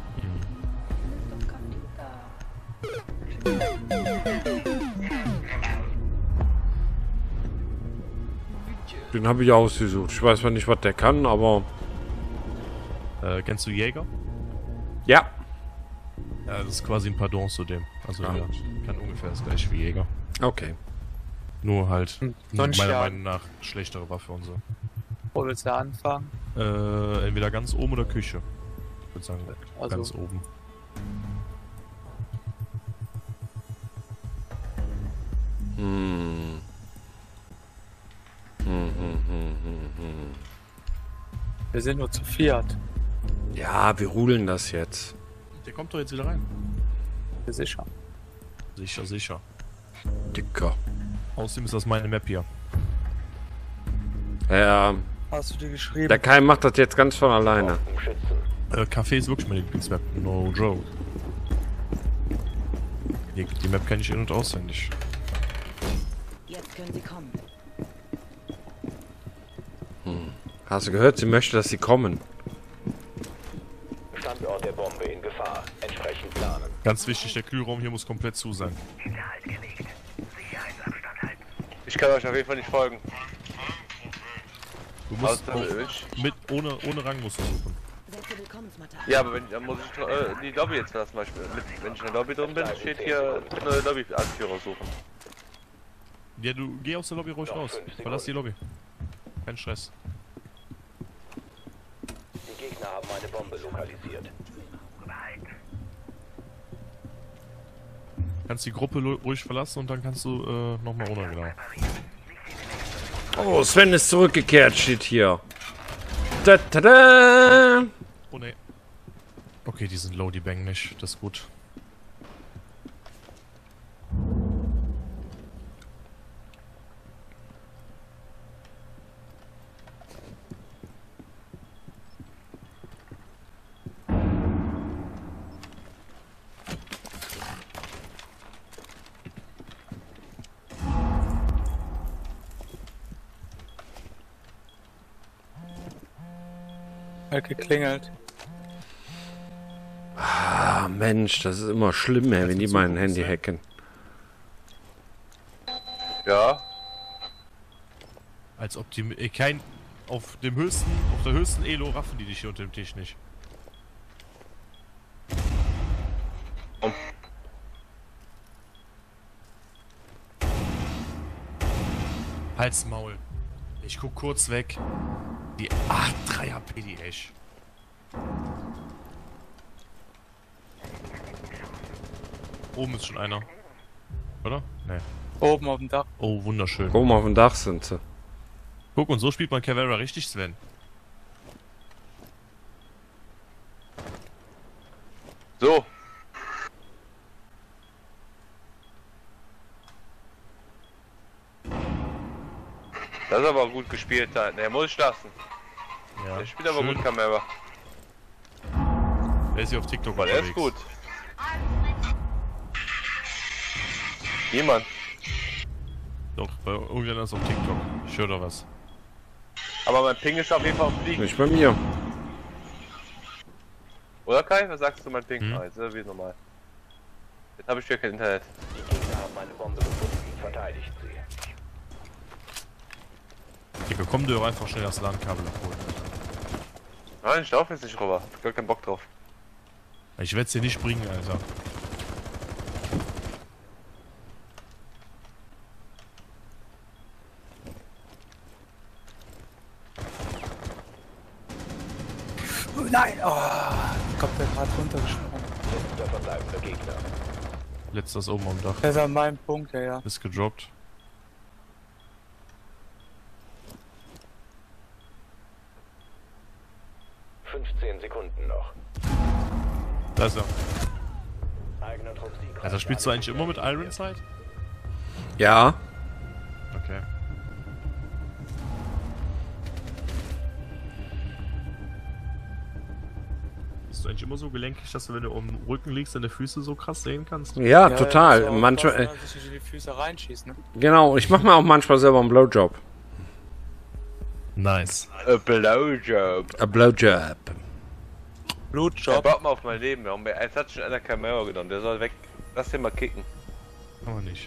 [SPEAKER 1] Den habe ich ausgesucht. Ich weiß zwar nicht, was der kann, aber...
[SPEAKER 2] Kennst du Jäger?
[SPEAKER 1] Ja.
[SPEAKER 2] Ja, das ist quasi ein Pardon zu dem. Also ja, kann ungefähr das gleiche wie Jäger.
[SPEAKER 1] Okay.
[SPEAKER 2] Nur halt
[SPEAKER 4] so ein
[SPEAKER 2] meiner
[SPEAKER 4] Schaden.
[SPEAKER 2] Meinung nach schlechtere Waffe und so.
[SPEAKER 4] Wo willst du anfangen?
[SPEAKER 2] Entweder ganz oben oder Küche. Ich würde sagen,
[SPEAKER 4] Also-
[SPEAKER 2] ganz oben.
[SPEAKER 4] Wir sind nur zu viert.
[SPEAKER 1] Ja, wir rudeln das jetzt.
[SPEAKER 2] Der kommt doch jetzt wieder rein.
[SPEAKER 4] Wir sicher.
[SPEAKER 2] Sicher, sicher.
[SPEAKER 1] Dicker.
[SPEAKER 2] Außerdem ist das meine Map hier.
[SPEAKER 1] Ja,
[SPEAKER 4] Hast du die geschrieben?
[SPEAKER 1] der Kai macht das jetzt ganz von alleine.
[SPEAKER 2] Café ist wirklich meine Lieblingsmap. No joke. Die Map kenne ich in- und auswendig.
[SPEAKER 10] Jetzt können Sie kommen.
[SPEAKER 1] Hast du gehört? Sie möchte, dass sie kommen.
[SPEAKER 7] Standort der Bombe in Gefahr. Entsprechend planen.
[SPEAKER 2] Ganz wichtig, der Kühlraum hier muss komplett zu sein.
[SPEAKER 8] Hinterhalt gelegt. Sicherheitsabstand halten.
[SPEAKER 5] Ich kann euch auf jeden Fall nicht folgen.
[SPEAKER 2] Du musst
[SPEAKER 5] Außer ich.
[SPEAKER 2] ohne Rang musst du suchen.
[SPEAKER 10] Setze Willkommensmaterial.
[SPEAKER 5] Ja, aber dann muss ich die Lobby jetzt zum Beispiel. Wenn ich in der Lobby drin bin, steht hier neue Lobby-Anführer suchen.
[SPEAKER 2] Ja, du geh aus der Lobby ruhig raus. Verlass die Lobby. Kein Stress.
[SPEAKER 7] Die Gegner haben eine Bombe lokalisiert.
[SPEAKER 2] Kannst die Gruppe ruhig verlassen und dann kannst du nochmal ohne, genau.
[SPEAKER 1] Oh, Sven ist zurückgekehrt, steht hier. Da, da, da.
[SPEAKER 2] Oh ne. Okay, die sind low, die bangen nicht. Das ist gut.
[SPEAKER 4] Hat geklingelt.
[SPEAKER 1] Ah, Mensch, das ist immer schlimm, ey, wenn die mein Handy hacken.
[SPEAKER 5] Ja,
[SPEAKER 2] Als ob die auf der höchsten Elo raffen die dich hier unter dem Tisch nicht. Halt's Maul. Ich guck kurz weg. Die 3 HP, die Ash. Oben ist schon einer. Oder? Nee.
[SPEAKER 4] Oben auf dem Dach.
[SPEAKER 2] Oh, wunderschön.
[SPEAKER 1] Oben auf dem Dach sind sie.
[SPEAKER 2] Guck, und so spielt man Caveira richtig, Sven.
[SPEAKER 5] so. Das ist aber gut gespielt da. Der muss ich lassen.
[SPEAKER 2] Ja,
[SPEAKER 5] Der spielt aber
[SPEAKER 2] schön.
[SPEAKER 5] gut Kamera.
[SPEAKER 2] Er ist hier auf TikTok
[SPEAKER 5] Weil er
[SPEAKER 2] unterwegs.
[SPEAKER 5] ist gut. Niemand.
[SPEAKER 2] Doch, bei irgendjemand ist auf TikTok. Ich höre da was.
[SPEAKER 5] Aber mein Ping ist auf jeden Fall auf Fliegen.
[SPEAKER 1] Nicht bei mir.
[SPEAKER 5] Oder Kai? Was sagst du, mein Ping?
[SPEAKER 2] Hm?
[SPEAKER 5] Ah, jetzt ist er wie normal. Jetzt habe ich wieder kein Internet.
[SPEAKER 7] Die Gegner haben eine Bombe gefunden. Verteidigt sie.
[SPEAKER 2] Digga, komm du doch einfach schnell das LAN-Kabel abholen.
[SPEAKER 5] Nein, ich laufe jetzt nicht rüber. Ich hab gar keinen Bock drauf.
[SPEAKER 2] Ich werd's dir nicht bringen, Alter.
[SPEAKER 4] Oh nein! Oh, ich glaub, der hat runtergesprungen.
[SPEAKER 7] Letzter verbleibender Gegner.
[SPEAKER 2] Letzter ist oben am Dach.
[SPEAKER 4] Der ist an meinem Punkt, ja.
[SPEAKER 2] Ist gedroppt.
[SPEAKER 7] – 15 Sekunden noch.
[SPEAKER 2] Da ist er.
[SPEAKER 7] Eigener Trupp Sieg.
[SPEAKER 2] Alter, spielst du eigentlich immer mit Ironside?
[SPEAKER 1] Ja.
[SPEAKER 2] Okay. Bist du eigentlich immer so gelenkig, dass du, wenn du auf dem Rücken liegst, deine Füße so krass sehen kannst?
[SPEAKER 1] Ja,
[SPEAKER 4] Ja,
[SPEAKER 1] total.
[SPEAKER 4] ja,
[SPEAKER 1] Manchmal,
[SPEAKER 4] wenn man sich in die Füße reinschießt, ne?
[SPEAKER 1] genau. Ich mache mir auch manchmal selber einen Blowjob.
[SPEAKER 2] Nice.
[SPEAKER 5] A Blowjob.
[SPEAKER 1] A Blowjob.
[SPEAKER 5] Ich
[SPEAKER 4] Blutjob.
[SPEAKER 5] baut mal auf mein Leben. Jetzt hat schon einer Kamera genommen. Der soll weg. Lass den mal kicken.
[SPEAKER 2] Aber nicht.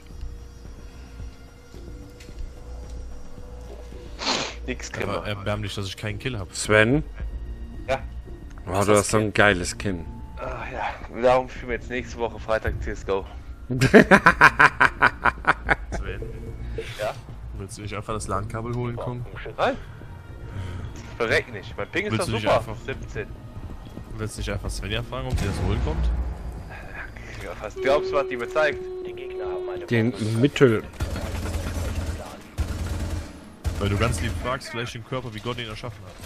[SPEAKER 5] Nix
[SPEAKER 2] Aber
[SPEAKER 5] Kamera.
[SPEAKER 2] erbärmlich, dass ich keinen Kill habe.
[SPEAKER 1] Sven?
[SPEAKER 5] Ja.
[SPEAKER 1] Oh, du hast so ein geiles Kinn.
[SPEAKER 5] Ach ja. Darum spielen wir jetzt nächste Woche Freitag CSGO.
[SPEAKER 2] Sven?
[SPEAKER 5] Ja?
[SPEAKER 2] Willst du nicht einfach das LAN-Kabel holen kommen?
[SPEAKER 5] Nein. Verreck nicht. Mein Ping ist
[SPEAKER 2] Willst
[SPEAKER 5] doch
[SPEAKER 2] du nicht
[SPEAKER 5] super.
[SPEAKER 2] einfach-
[SPEAKER 5] 17.
[SPEAKER 2] Willst du nicht einfach Svenja fragen, ob sie das holen kommt?
[SPEAKER 5] Ja, was glaubst du, was die mir zeigt?
[SPEAKER 7] Die Gegner haben eine
[SPEAKER 1] Den
[SPEAKER 7] Bombe gefunden.
[SPEAKER 1] Mittel.
[SPEAKER 2] Weil du ganz lieb fragst, vielleicht den Körper, wie Gott ihn erschaffen hat.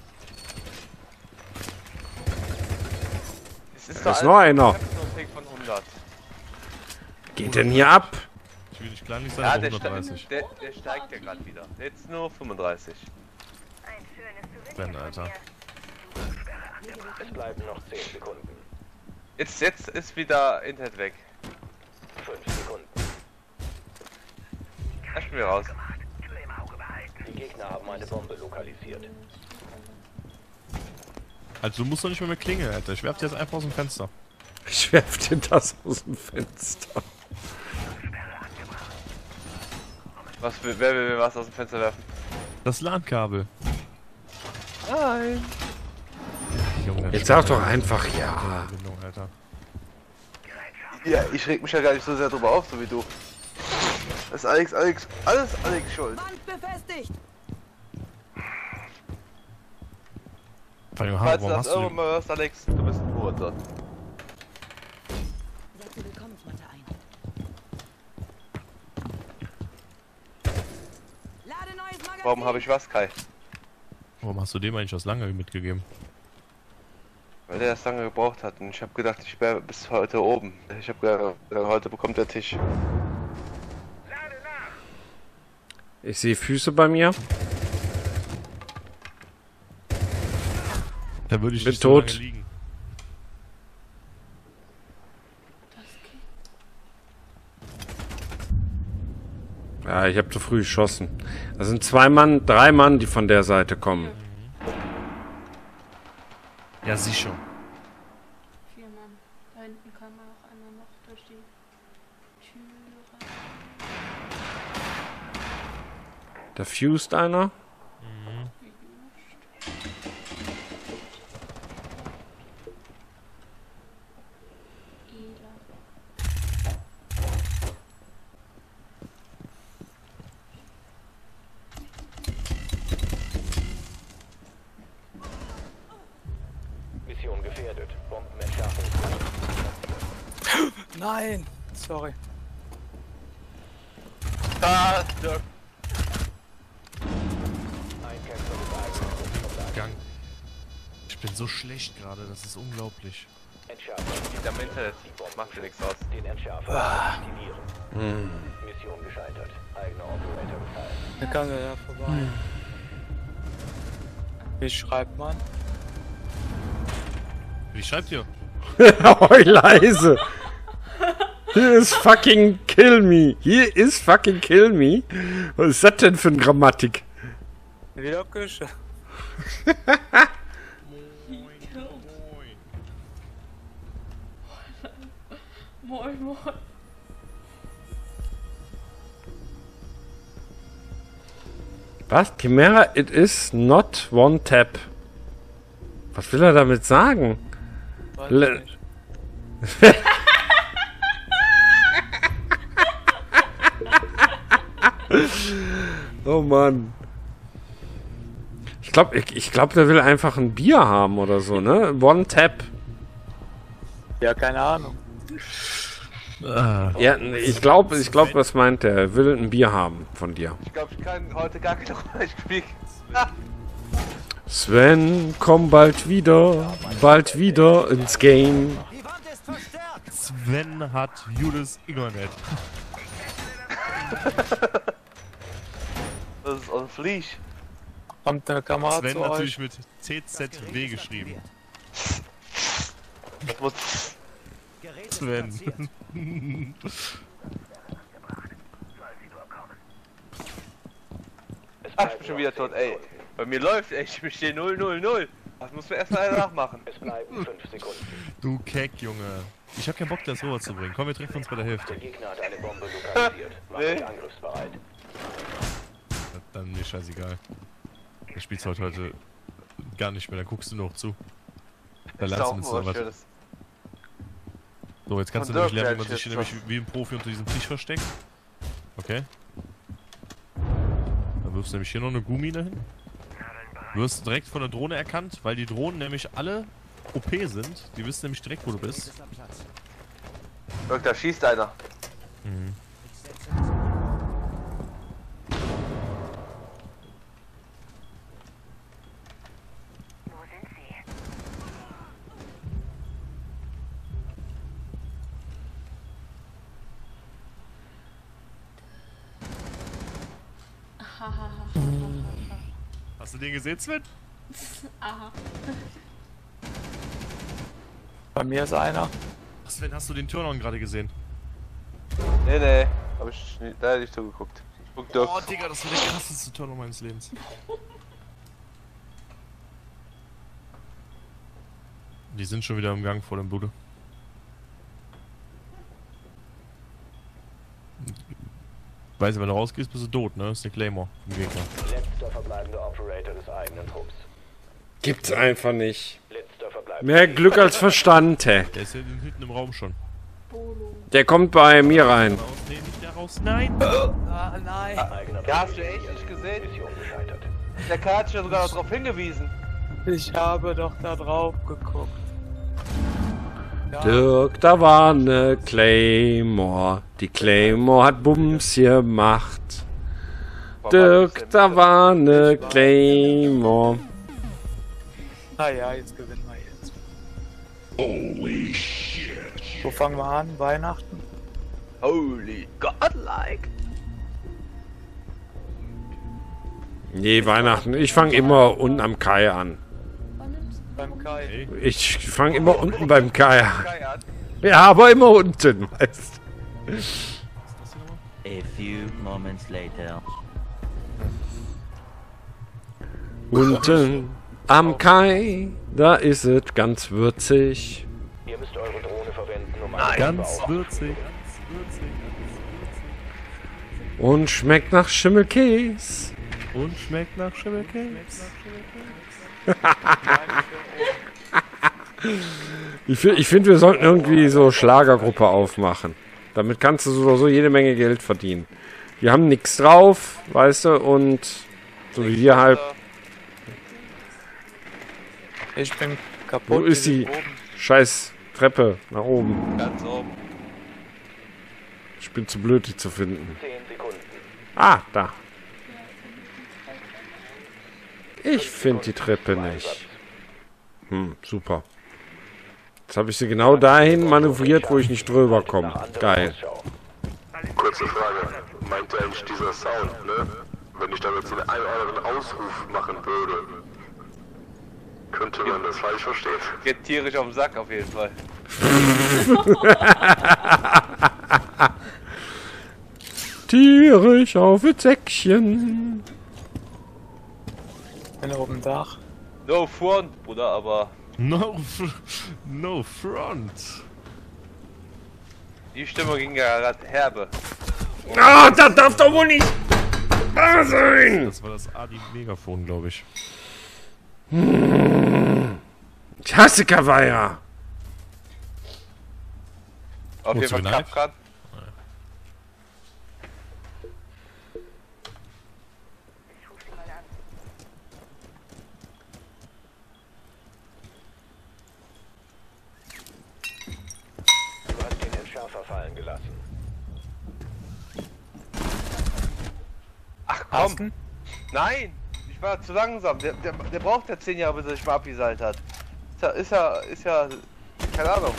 [SPEAKER 5] Es ist
[SPEAKER 1] Da ist noch einer.
[SPEAKER 5] Ich hab nur einen Ping von 100.
[SPEAKER 1] Geht denn hier ab?
[SPEAKER 2] Ich will nicht kleinlich sein,
[SPEAKER 5] Ja,
[SPEAKER 2] aber
[SPEAKER 5] der
[SPEAKER 2] 130.
[SPEAKER 5] steigt ja gerade wieder. Jetzt nur 35.
[SPEAKER 8] Ein schönes
[SPEAKER 2] Sven,
[SPEAKER 8] Souvenir
[SPEAKER 2] Alter.
[SPEAKER 8] von
[SPEAKER 7] Es bleiben noch 10 Sekunden.
[SPEAKER 5] Jetzt ist wieder Internet weg.
[SPEAKER 7] 5 Sekunden.
[SPEAKER 5] Ich bin wieder raus.
[SPEAKER 8] mir. Tür im Auge behalten.
[SPEAKER 7] Die Gegner haben eine Bombe lokalisiert.
[SPEAKER 2] Also du musst doch nicht mehr klingeln, Alter. Ich werf dir jetzt einfach aus dem Fenster.
[SPEAKER 1] Ich werf dir das aus dem Fenster.
[SPEAKER 5] Wer will mir was aus dem Fenster werfen?
[SPEAKER 2] Das LAN-Kabel.
[SPEAKER 5] Nein.
[SPEAKER 2] Junge,
[SPEAKER 1] Jetzt sag doch einfach ja.
[SPEAKER 2] Verbindung, Alter.
[SPEAKER 5] Ja, ich reg mich ja gar nicht so sehr drüber auf, so wie du. Das ist alles Alex schuld.
[SPEAKER 10] Wand befestigt!
[SPEAKER 2] Vor allem,
[SPEAKER 5] Falls du
[SPEAKER 2] warum
[SPEAKER 5] das
[SPEAKER 2] hast du
[SPEAKER 5] irgendwann mal hörst, Alex, du bist ein Hurensohn.
[SPEAKER 10] Setze Willkommensmatte ein. Lade neues Magazin!
[SPEAKER 5] Warum habe ich was, Kai?
[SPEAKER 2] Warum hast du dem eigentlich das lange mitgegeben?
[SPEAKER 5] Weil der das lange gebraucht hat und ich habe gedacht, ich wäre bis heute oben. Ich habe gedacht, heute bekommt der Tisch.
[SPEAKER 1] Ich sehe Füße bei mir.
[SPEAKER 2] Da würde ich
[SPEAKER 1] Bin
[SPEAKER 2] nicht so lange
[SPEAKER 1] tot.
[SPEAKER 2] liegen.
[SPEAKER 1] Ja, ich habe zu früh geschossen. Das sind 2 Mann, 3 Mann, die von der Seite kommen.
[SPEAKER 2] Ja, sicher.
[SPEAKER 3] 4 Mann. Da hinten kam auch einer noch durch die Tür rein.
[SPEAKER 1] Da fused einer.
[SPEAKER 7] Mission gefährdet. Bombenentschärfung.
[SPEAKER 4] Nein! Sorry.
[SPEAKER 5] Ah, der
[SPEAKER 7] Ein Kämpfer mit eigener Trupp verbleibt.
[SPEAKER 2] Gang. Ich bin so schlecht gerade, das ist unglaublich.
[SPEAKER 7] Entschärfer.
[SPEAKER 5] Liegt am Internet. Macht dir nichts aus.
[SPEAKER 7] Den Entschärfer aktivieren. Mission gescheitert. Eigener Operator gefallen.
[SPEAKER 4] Da kann er ja vorbei. Wie schreibt man?
[SPEAKER 2] Wie schreibt ihr?
[SPEAKER 1] Heul leise. Hier ist fucking kill me. Hier ist fucking kill me. Was ist das denn für eine Grammatik?
[SPEAKER 4] Wieder Küche.
[SPEAKER 3] Moin, moin.
[SPEAKER 1] Was? Chimera, it is not one tap. Was will er damit sagen?
[SPEAKER 4] Weiß
[SPEAKER 1] Le-
[SPEAKER 4] nicht.
[SPEAKER 1] Oh Mann. Ich glaub, der will einfach ein Bier haben oder so, ne? One tap.
[SPEAKER 4] Ja, keine Ahnung.
[SPEAKER 1] Ja, ich glaub, was meint der? Er will ein Bier haben von dir.
[SPEAKER 5] Ich glaube, ich kann heute gar keine Rolle spielen.
[SPEAKER 1] Sven, komm bald wieder ins Game.
[SPEAKER 2] Sven hat Judas Internet.
[SPEAKER 5] Das ist on Fleech.
[SPEAKER 4] Kommt der Kamerad
[SPEAKER 2] Sven
[SPEAKER 4] zu
[SPEAKER 2] natürlich
[SPEAKER 4] euch?
[SPEAKER 2] mit TZW geschrieben.
[SPEAKER 5] Das muss
[SPEAKER 2] Sven.
[SPEAKER 5] Ach, ich bin schon wieder tot, ey. Bei mir läuft echt, ich stehe 0-0-0. Das muss man erstmal nachmachen.
[SPEAKER 7] Es bleiben 5 Sekunden.
[SPEAKER 2] Du Keck, Junge. Ich hab keinen Bock, das rüber zu bringen. Komm, wir treffen uns bei der Hälfte.
[SPEAKER 7] Der Gegner hat eine Bombe lokalisiert. Macht euch angriffsbereit.
[SPEAKER 2] Dann mir scheißegal. Der spielt heute gar nicht mehr, dann guckst du noch zu. Da
[SPEAKER 5] Ist
[SPEAKER 2] lernst
[SPEAKER 5] auch
[SPEAKER 2] du mindestens noch was.
[SPEAKER 5] schönes.
[SPEAKER 2] So, jetzt kannst du
[SPEAKER 5] Von
[SPEAKER 2] nämlich
[SPEAKER 5] Dirk
[SPEAKER 2] lernen, wie man
[SPEAKER 5] werd
[SPEAKER 2] sich
[SPEAKER 5] ich
[SPEAKER 2] hier
[SPEAKER 5] jetzt
[SPEAKER 2] nämlich wie ein Profi unter diesem Tisch versteckt. Okay. Dann wirfst du nämlich hier noch eine Gummine hin. Du wirst direkt von der Drohne erkannt, weil die Drohnen nämlich alle OP sind. Die wissen nämlich direkt, wo du bist.
[SPEAKER 5] Dirk, da schießt einer.
[SPEAKER 2] Mhm.
[SPEAKER 8] Wo sind sie?
[SPEAKER 2] Hast du den gesehen, Sven?
[SPEAKER 3] Aha.
[SPEAKER 4] Bei mir ist einer.
[SPEAKER 2] Ach, Sven, hast du den Turn-On gerade gesehen?
[SPEAKER 5] Nee. Hab ich da nicht zugeguckt. Ich guck Dirk.
[SPEAKER 2] Oh, Digga, das war der krasseste Turn-On meines Lebens. Die sind schon wieder im Gang vor dem Bude. Weißt du, wenn du rausgehst, bist du tot, ne? Das ist eine Claymore vom Gegner.
[SPEAKER 7] Letzter verbleibender Operator des eigenen Trupps.
[SPEAKER 1] Gibt's einfach nicht.
[SPEAKER 7] Letzter verbleibender.
[SPEAKER 1] Mehr Glück als Verstand, hä?
[SPEAKER 2] Der ist ja hinten im Raum schon.
[SPEAKER 1] Der kommt bei mir rein.
[SPEAKER 2] Raus, nee, nicht der raus. Nein!
[SPEAKER 4] Ah, nein.
[SPEAKER 7] Eigener
[SPEAKER 5] Ja, hast du echt nicht gesehen?
[SPEAKER 7] Mission gescheitert.
[SPEAKER 5] Der Kerl hat ja sogar noch darauf hingewiesen.
[SPEAKER 4] Ich habe doch da drauf geguckt. Ja,
[SPEAKER 1] Dirk, da war ne Claymore. Die Claymore hat Bums gemacht. Dirk, da war ne Claymore.
[SPEAKER 4] naja, jetzt gewinnen wir jetzt. Holy shit. Wo fangen wir an? Weihnachten?
[SPEAKER 5] Holy godlike.
[SPEAKER 1] Nee, Weihnachten. Ich fange immer unten am Kai an.
[SPEAKER 4] Beim Kai.
[SPEAKER 2] Hey,
[SPEAKER 1] Ich fange immer unten beim Kai an.
[SPEAKER 5] Kai an.
[SPEAKER 1] Ja, aber immer unten, weißt du.
[SPEAKER 11] A few moments later.
[SPEAKER 1] Unten am Kai, da ist es ganz würzig.
[SPEAKER 7] Ihr müsst eure Drohne verwenden, um einen
[SPEAKER 2] ganz
[SPEAKER 7] Bombe
[SPEAKER 2] würzig.
[SPEAKER 1] Und schmeckt nach Schimmelkäse.
[SPEAKER 2] Und schmeckt nach Schimmelkäse.
[SPEAKER 1] Ich finde, wir sollten irgendwie so Schlagergruppe aufmachen. Damit kannst du so oder so jede Menge Geld verdienen. Wir haben nichts drauf, weißt du, und so wie wir halt.
[SPEAKER 4] Ich bin kaputt.
[SPEAKER 1] Wo ist
[SPEAKER 4] wir
[SPEAKER 1] die
[SPEAKER 4] sind oben.
[SPEAKER 1] scheiß Treppe nach oben?
[SPEAKER 5] Ganz oben.
[SPEAKER 1] Ich bin zu blöd, die zu finden.
[SPEAKER 7] 10 Sekunden.
[SPEAKER 1] Ah, da. Ich finde die Treppe nicht. Super. Jetzt habe ich sie genau dahin manövriert, wo ich nicht drüber komme. Geil.
[SPEAKER 12] Kurze Frage. Meint ihr eigentlich dieser Sound, ne? Wenn ich da jetzt den einen oder anderen Ausruf machen würde, könnte man das falsch verstehen?
[SPEAKER 5] Geht tierisch auf den Sack auf jeden Fall.
[SPEAKER 1] Tierisch auf das Säckchen.
[SPEAKER 4] Bin auf dem Dach.
[SPEAKER 5] No front, Bruder, aber
[SPEAKER 2] No front.
[SPEAKER 5] die Stimmung ging ja gerade herbe.
[SPEAKER 1] Ah, das darf doch wohl nicht wahr sein!
[SPEAKER 2] Das war das Adi-Megafon, glaube ich.
[SPEAKER 1] Ich hasse Kawaya.
[SPEAKER 5] Auf jeden Fall knapp grad.
[SPEAKER 7] Du hast den Entschärfer fallen gelassen.
[SPEAKER 5] Ach komm! Nein! Ich war zu langsam. Der braucht ja 10 Jahre, bis er sich mal abgeseilt hat. Ist ja. Keine Ahnung.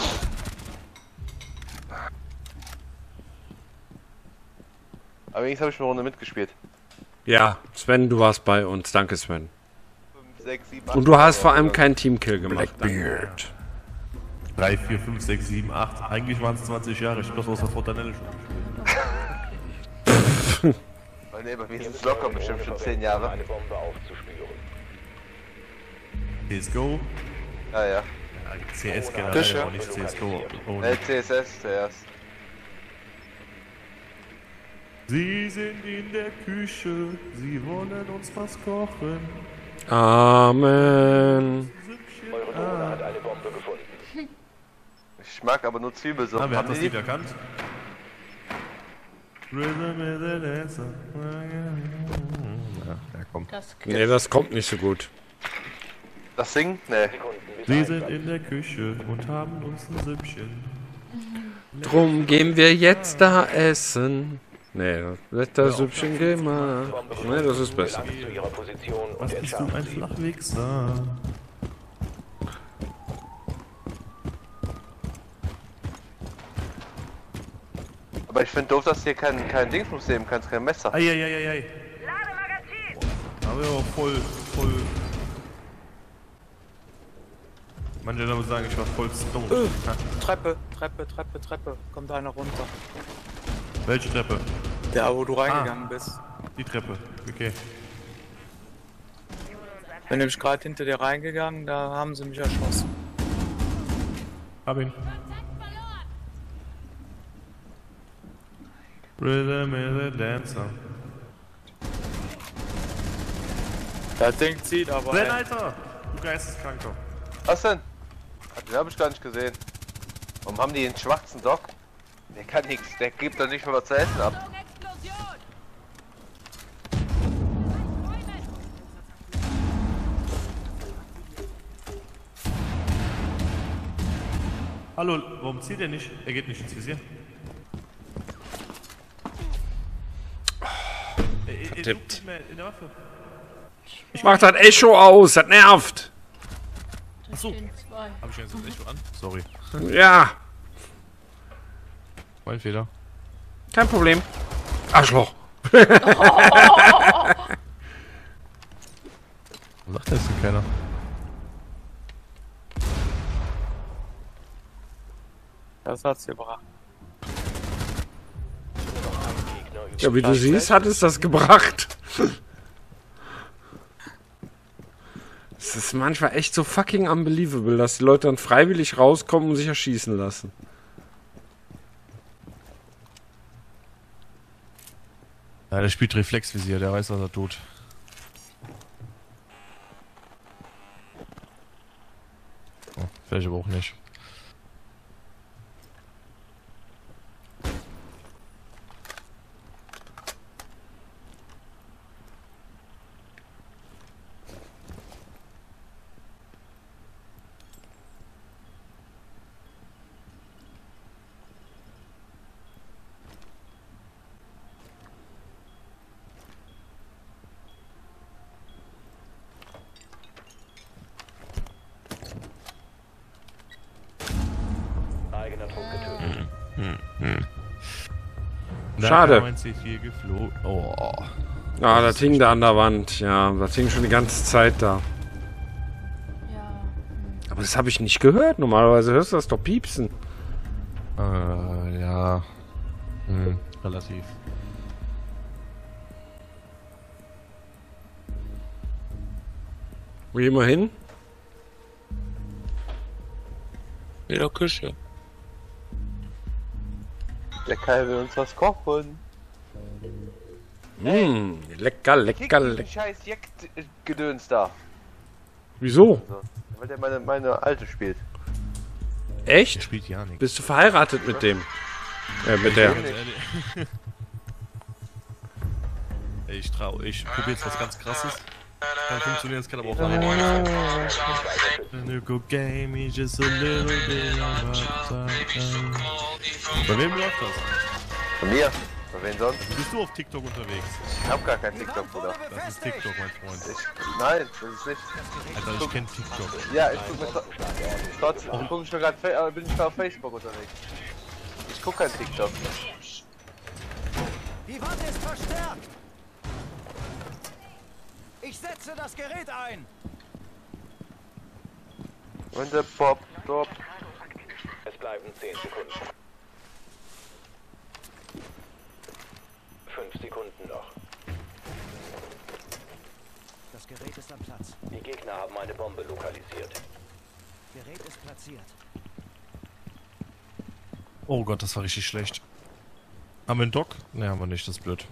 [SPEAKER 5] Aber wenigstens habe ich eine Runde mitgespielt.
[SPEAKER 1] Ja, Sven, du warst bei uns. Danke, Sven.
[SPEAKER 5] 5, 6, 7, 8.
[SPEAKER 1] Und du hast vor allem keinen Teamkill gemacht.
[SPEAKER 2] Blackbeard. 3, 4, 5, 6, 7, 8. Eigentlich waren es 20 Jahre. Ich hab das aus der Fortanelle schon gespielt.
[SPEAKER 5] Oh ne, bei mir sind es locker bestimmt schon 10 Jahre.
[SPEAKER 7] Eine Bombe aufzuspüren.
[SPEAKER 2] CSGO?
[SPEAKER 5] Ja, ja.
[SPEAKER 2] CS generell, auch nicht CSGO.
[SPEAKER 5] CSS zuerst.
[SPEAKER 2] Sie sind in der Küche, sie wollen uns was kochen.
[SPEAKER 1] Amen.
[SPEAKER 7] Eure Drohne hat eine Bombe gefunden.
[SPEAKER 5] Ich mag aber nur Zwiebelsuppe.
[SPEAKER 2] Wer hat das
[SPEAKER 5] die?
[SPEAKER 2] Lied erkannt? Rhythm is a dancer. Ja, komm.
[SPEAKER 1] Nee, das kommt nicht so gut.
[SPEAKER 5] Das Singen? Nee.
[SPEAKER 2] Sie sind in der Küche und haben uns ein Süppchen.
[SPEAKER 1] Drum gehen wir jetzt da essen. Nee, das wird das Süppchen gemacht. Nee, das ist besser.
[SPEAKER 7] Zu ihrer Position und
[SPEAKER 2] Was bist du ein Flachwichser?
[SPEAKER 5] Aber ich finde doof, dass du hier kein Dingsmus nehmen kannst, kein Messer.
[SPEAKER 2] Eieieiei. Aber ja, voll. Manche Leute sagen, ich war voll stoned.
[SPEAKER 4] Treppe. Kommt einer runter.
[SPEAKER 2] Welche Treppe?
[SPEAKER 4] Da, wo du reingegangen bist.
[SPEAKER 2] Die Treppe, okay.
[SPEAKER 4] Bin nämlich gerade hinter dir reingegangen, da haben sie mich erschossen.
[SPEAKER 2] Hab ihn. Rhythm is a dancer.
[SPEAKER 4] Das Ding zieht aber.
[SPEAKER 2] Renn, Alter! Du Geisteskranker.
[SPEAKER 5] Was denn? Den hab ich gar nicht gesehen. Warum haben die den schwarzen Dock? Der kann nichts, der gibt doch nicht mal was zu essen ab.
[SPEAKER 2] Hallo, warum zieht er nicht? Er geht nicht ins Visier. Er
[SPEAKER 1] Tippt.
[SPEAKER 2] nicht mehr in der Waffe.
[SPEAKER 1] Ich mach das Echo aus, das nervt.
[SPEAKER 2] Achso. Hab ich jetzt das Echo an? Sorry.
[SPEAKER 1] Ja,
[SPEAKER 2] Mein Fehler.
[SPEAKER 1] kein Problem. Arschloch.
[SPEAKER 2] Warum sagt das denn keiner?
[SPEAKER 4] Das hat's gebracht.
[SPEAKER 1] Ja, wie du siehst, hat es das gebracht. Es ist manchmal echt so fucking unbelievable, dass die Leute dann freiwillig rauskommen und sich erschießen lassen.
[SPEAKER 2] Ja, der spielt Reflexvisier, der weiß, was er tut. Oh, vielleicht aber auch nicht.
[SPEAKER 1] Schade.
[SPEAKER 2] Mein C4 geflogen. Oh.
[SPEAKER 1] Ah, das hing da an der Wand. Ja, das hing schon die ganze Zeit da.
[SPEAKER 3] Ja.
[SPEAKER 1] Aber das habe ich nicht gehört. Normalerweise hörst du das doch piepsen.
[SPEAKER 2] Ja. Relativ.
[SPEAKER 1] Wo gehen wir hin?
[SPEAKER 4] In der Küche.
[SPEAKER 5] Der Kai will uns was kochen.
[SPEAKER 1] Lecker, lecker,
[SPEAKER 5] Kick diesen
[SPEAKER 1] lecker.
[SPEAKER 5] scheiß Jack-Gedöns da.
[SPEAKER 1] Wieso?
[SPEAKER 5] So, weil der meine Alte spielt.
[SPEAKER 1] Echt?
[SPEAKER 2] Spielt ja nichts.
[SPEAKER 1] Bist du verheiratet mit dem? Mit der.
[SPEAKER 2] Ich probiere jetzt was ganz Krasses. Kann funktionieren, es kann aber auch nicht. Bei wem läuft das?
[SPEAKER 5] Von mir? Von wem sonst?
[SPEAKER 2] Bist du auf TikTok unterwegs?
[SPEAKER 5] Ich hab gar kein TikTok, Bruder.
[SPEAKER 2] Das ist TikTok, mein Freund.
[SPEAKER 5] Nein, das ist nicht.
[SPEAKER 2] Alter, ich kenn TikTok.
[SPEAKER 5] Ja, ich guck mich trotzdem. Bin ich auf Facebook unterwegs. Ich guck kein TikTok.
[SPEAKER 10] Die Wand ist verstärkt. Ich setze das Gerät ein.
[SPEAKER 5] Und der Pop, top.
[SPEAKER 7] Es bleiben 10 Sekunden. 5 Sekunden noch.
[SPEAKER 10] Das Gerät ist am Platz.
[SPEAKER 7] Die Gegner haben eine Bombe lokalisiert.
[SPEAKER 10] Gerät ist platziert.
[SPEAKER 2] Oh Gott, das war richtig schlecht. Haben wir einen Dock? Ne, haben wir nicht, das ist blöd.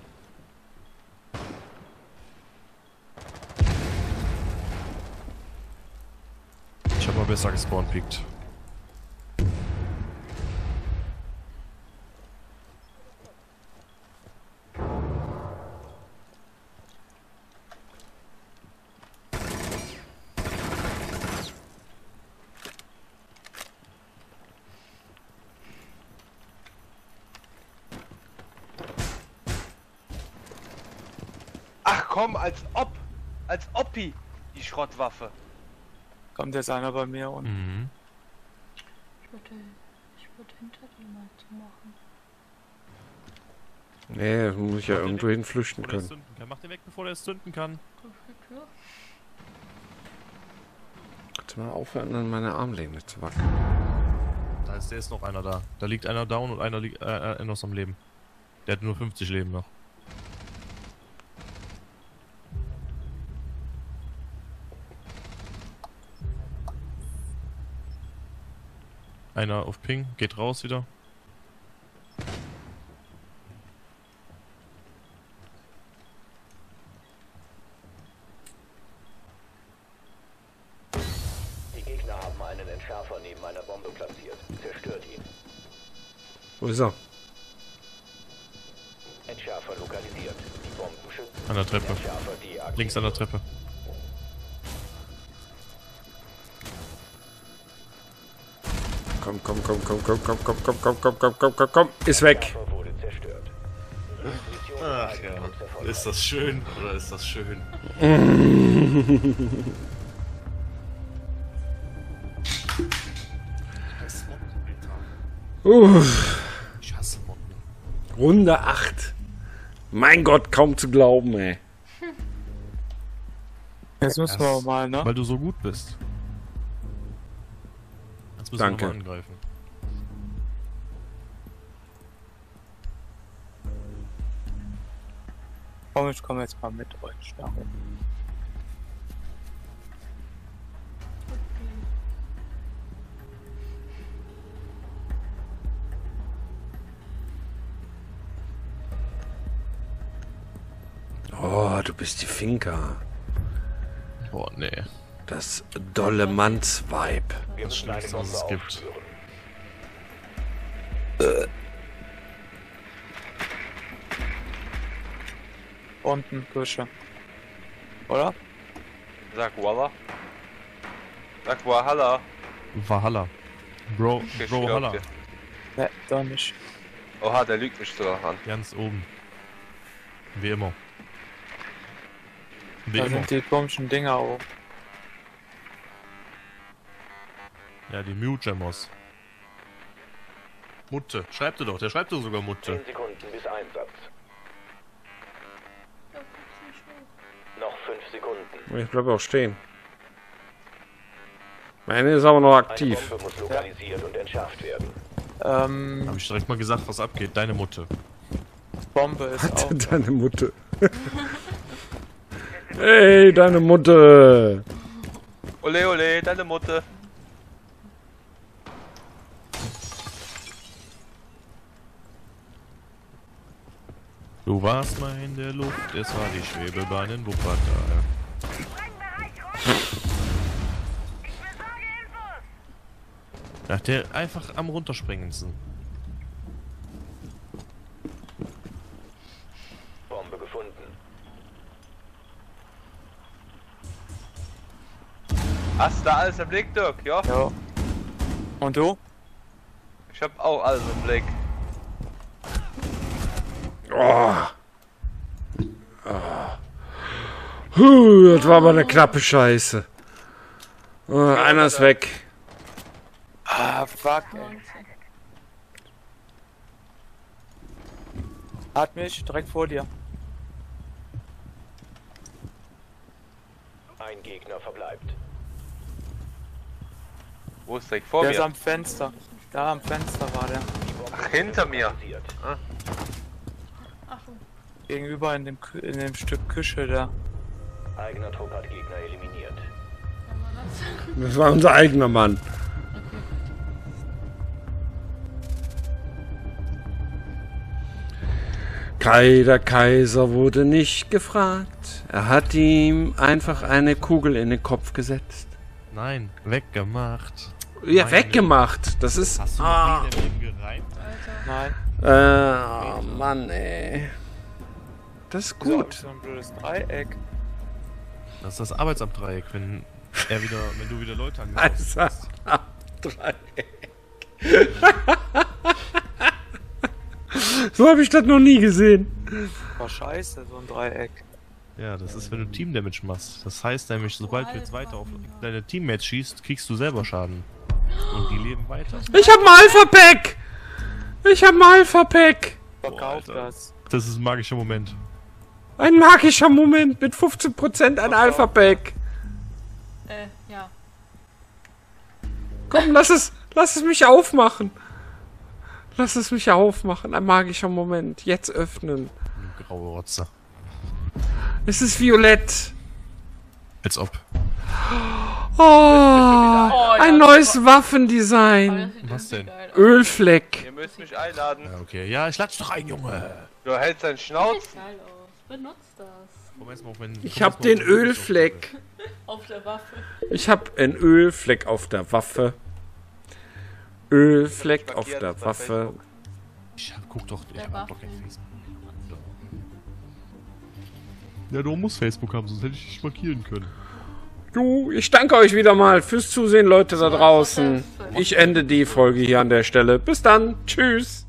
[SPEAKER 2] Ich hab mal besser gespawnt-pickt.
[SPEAKER 5] Ach komm, als Oppi, die Schrottwaffe.
[SPEAKER 4] Kommt jetzt einer bei mir und.
[SPEAKER 2] Mhm.
[SPEAKER 3] Ich würde hinter dir mal zu machen.
[SPEAKER 1] Nee, muss ich ja irgendwo hin flüchten
[SPEAKER 2] Bevor der
[SPEAKER 1] können.
[SPEAKER 2] zünden kann. Mach den weg, bevor der es zünden kann.
[SPEAKER 1] Kannst du mal aufhören, an meiner Armlehne zu wackeln?
[SPEAKER 2] Da ist noch einer da. Da liegt einer down und einer liegt noch am Leben. Der hat nur 50 Leben noch. Einer auf Ping, geht raus wieder.
[SPEAKER 7] Die Gegner haben einen Entschärfer neben einer Bombe platziert. Zerstört ihn.
[SPEAKER 1] Wo ist er?
[SPEAKER 7] Entschärfer lokalisiert. Die Bomben schützen.
[SPEAKER 2] An der Treppe.
[SPEAKER 7] Entschärfer deaktiviert.
[SPEAKER 2] Links an der Treppe.
[SPEAKER 1] Komm. Ist weg.
[SPEAKER 7] Entschärfer wurde zerstört.
[SPEAKER 2] Ach ja. Ist das schön oder ist das schön? Ich hasse Motten.
[SPEAKER 1] Runde 8. Mein Gott, kaum zu glauben, ey.
[SPEAKER 4] Jetzt müssen wir mal, ne?
[SPEAKER 2] Weil du so gut bist. Jetzt müssen
[SPEAKER 1] Danke.
[SPEAKER 2] wir mal angreifen.
[SPEAKER 4] Komm, ich komme jetzt mal mit euch da rum.
[SPEAKER 1] Oh, du bist die Finca.
[SPEAKER 2] Boah, nee.
[SPEAKER 1] Das dolle Manns-Vibe.
[SPEAKER 7] Wir
[SPEAKER 2] Das
[SPEAKER 7] müssen eine
[SPEAKER 2] Schlimmste, was
[SPEAKER 7] Bombe
[SPEAKER 2] es gibt.
[SPEAKER 7] aufspüren.
[SPEAKER 4] Unten, Küche. Oder?
[SPEAKER 5] Sag Walla. Sag Wahala.
[SPEAKER 2] Valhalla. Bro, Halla.
[SPEAKER 4] Ne, doch nicht.
[SPEAKER 5] Oha, der lügt mich sogar an.
[SPEAKER 2] Ganz oben. Wie immer. Wie
[SPEAKER 4] Da
[SPEAKER 2] immer.
[SPEAKER 4] sind die komischen Dinger oben.
[SPEAKER 2] Ja, die Mute-Gemmers. Mutte. Schreibt er doch. Der schreibt doch sogar Mutte.
[SPEAKER 7] 10 Sekunden bis Einsatz. Noch 5 Sekunden.
[SPEAKER 1] Ich bleibe auch stehen. Meine ist aber noch
[SPEAKER 7] Eine
[SPEAKER 1] aktiv.
[SPEAKER 7] Bombe muss lokalisiert und entschärft werden.
[SPEAKER 2] Hab ich direkt mal gesagt, was abgeht. Deine Mutte.
[SPEAKER 4] Bombe ist auch.
[SPEAKER 1] Deine Mutter. Hey, deine Mutter.
[SPEAKER 5] Ole, ole, deine Mutter.
[SPEAKER 2] Du warst mal in der Luft, es war die Schwebebahn in Wuppertal. Ach, der einfach am runterspringendsten.
[SPEAKER 7] Bombe gefunden.
[SPEAKER 5] Hast du alles im Blick, Dirk? Ja?
[SPEAKER 4] Ja. Und du?
[SPEAKER 5] Ich hab auch alles im Blick.
[SPEAKER 1] Oh. Das war aber eine knappe Scheiße. Einer ist weg.
[SPEAKER 4] Ah, fuck, ey. Hat mich direkt vor dir.
[SPEAKER 7] Ein Gegner verbleibt.
[SPEAKER 5] Wo ist der vor
[SPEAKER 4] Der
[SPEAKER 5] mir?
[SPEAKER 4] ist am Fenster. Da am Fenster war der.
[SPEAKER 5] Ach, hinter mir. Ah.
[SPEAKER 4] Gegenüber in dem Stück Küche da.
[SPEAKER 7] Eigener Trupp hat Gegner eliminiert.
[SPEAKER 1] Das war unser eigener Mann. Kai, der Kaiser, wurde nicht gefragt. Er hat ihm einfach eine Kugel in den Kopf gesetzt.
[SPEAKER 2] Nein, weggemacht.
[SPEAKER 1] Ja,
[SPEAKER 2] Meine
[SPEAKER 1] weggemacht. Das ist...
[SPEAKER 2] Hast du noch nie in dem gereimt?
[SPEAKER 4] Nein.
[SPEAKER 1] Oh Mann, ey. Das ist gut.
[SPEAKER 4] So ein blödes Dreieck.
[SPEAKER 2] Das ist das Arbeitsamtdreieck, wenn du wieder Leute angehst.
[SPEAKER 1] Also, Dreieck. So habe ich das noch nie gesehen.
[SPEAKER 4] War scheiße, so ein Dreieck.
[SPEAKER 2] Ja, das ist, wenn du Team-Damage machst. Das heißt nämlich, sobald du jetzt weiter auf deine Teammates schießt, kriegst du selber Schaden. Und die leben weiter.
[SPEAKER 1] Ich hab ein Alpha-Pack! Ich hab ein Alpha-Pack!
[SPEAKER 4] Verkauf das.
[SPEAKER 2] Das ist ein magischer Moment.
[SPEAKER 1] Ein magischer Moment mit 15% ein Alpha-Pack.
[SPEAKER 3] Ja.
[SPEAKER 1] Komm, lass es mich aufmachen. Lass es mich aufmachen. Ein magischer Moment. Jetzt öffnen.
[SPEAKER 2] Graue Rotze.
[SPEAKER 1] Es ist violett.
[SPEAKER 2] Als ob.
[SPEAKER 1] Oh, ein neues Waffendesign.
[SPEAKER 2] Was denn?
[SPEAKER 1] Ölfleck.
[SPEAKER 5] Ihr müsst mich einladen.
[SPEAKER 2] Ja, okay. Ja, ich latsch doch ein, Junge.
[SPEAKER 5] Du hältst deinen Schnauz.
[SPEAKER 3] Geil aus. Benutzt das.
[SPEAKER 1] Ich hab den Ölfleck.
[SPEAKER 3] Auf der Waffe.
[SPEAKER 1] Ich hab einen Ölfleck auf der Waffe. Ölfleck auf der Waffe.
[SPEAKER 2] Guck doch, ich hab doch kein Facebook. Ja, du musst Facebook haben, sonst hätte ich dich markieren können.
[SPEAKER 1] Du, ich danke euch wieder mal fürs Zusehen, Leute da draußen. Ich ende die Folge hier an der Stelle. Bis dann. Tschüss.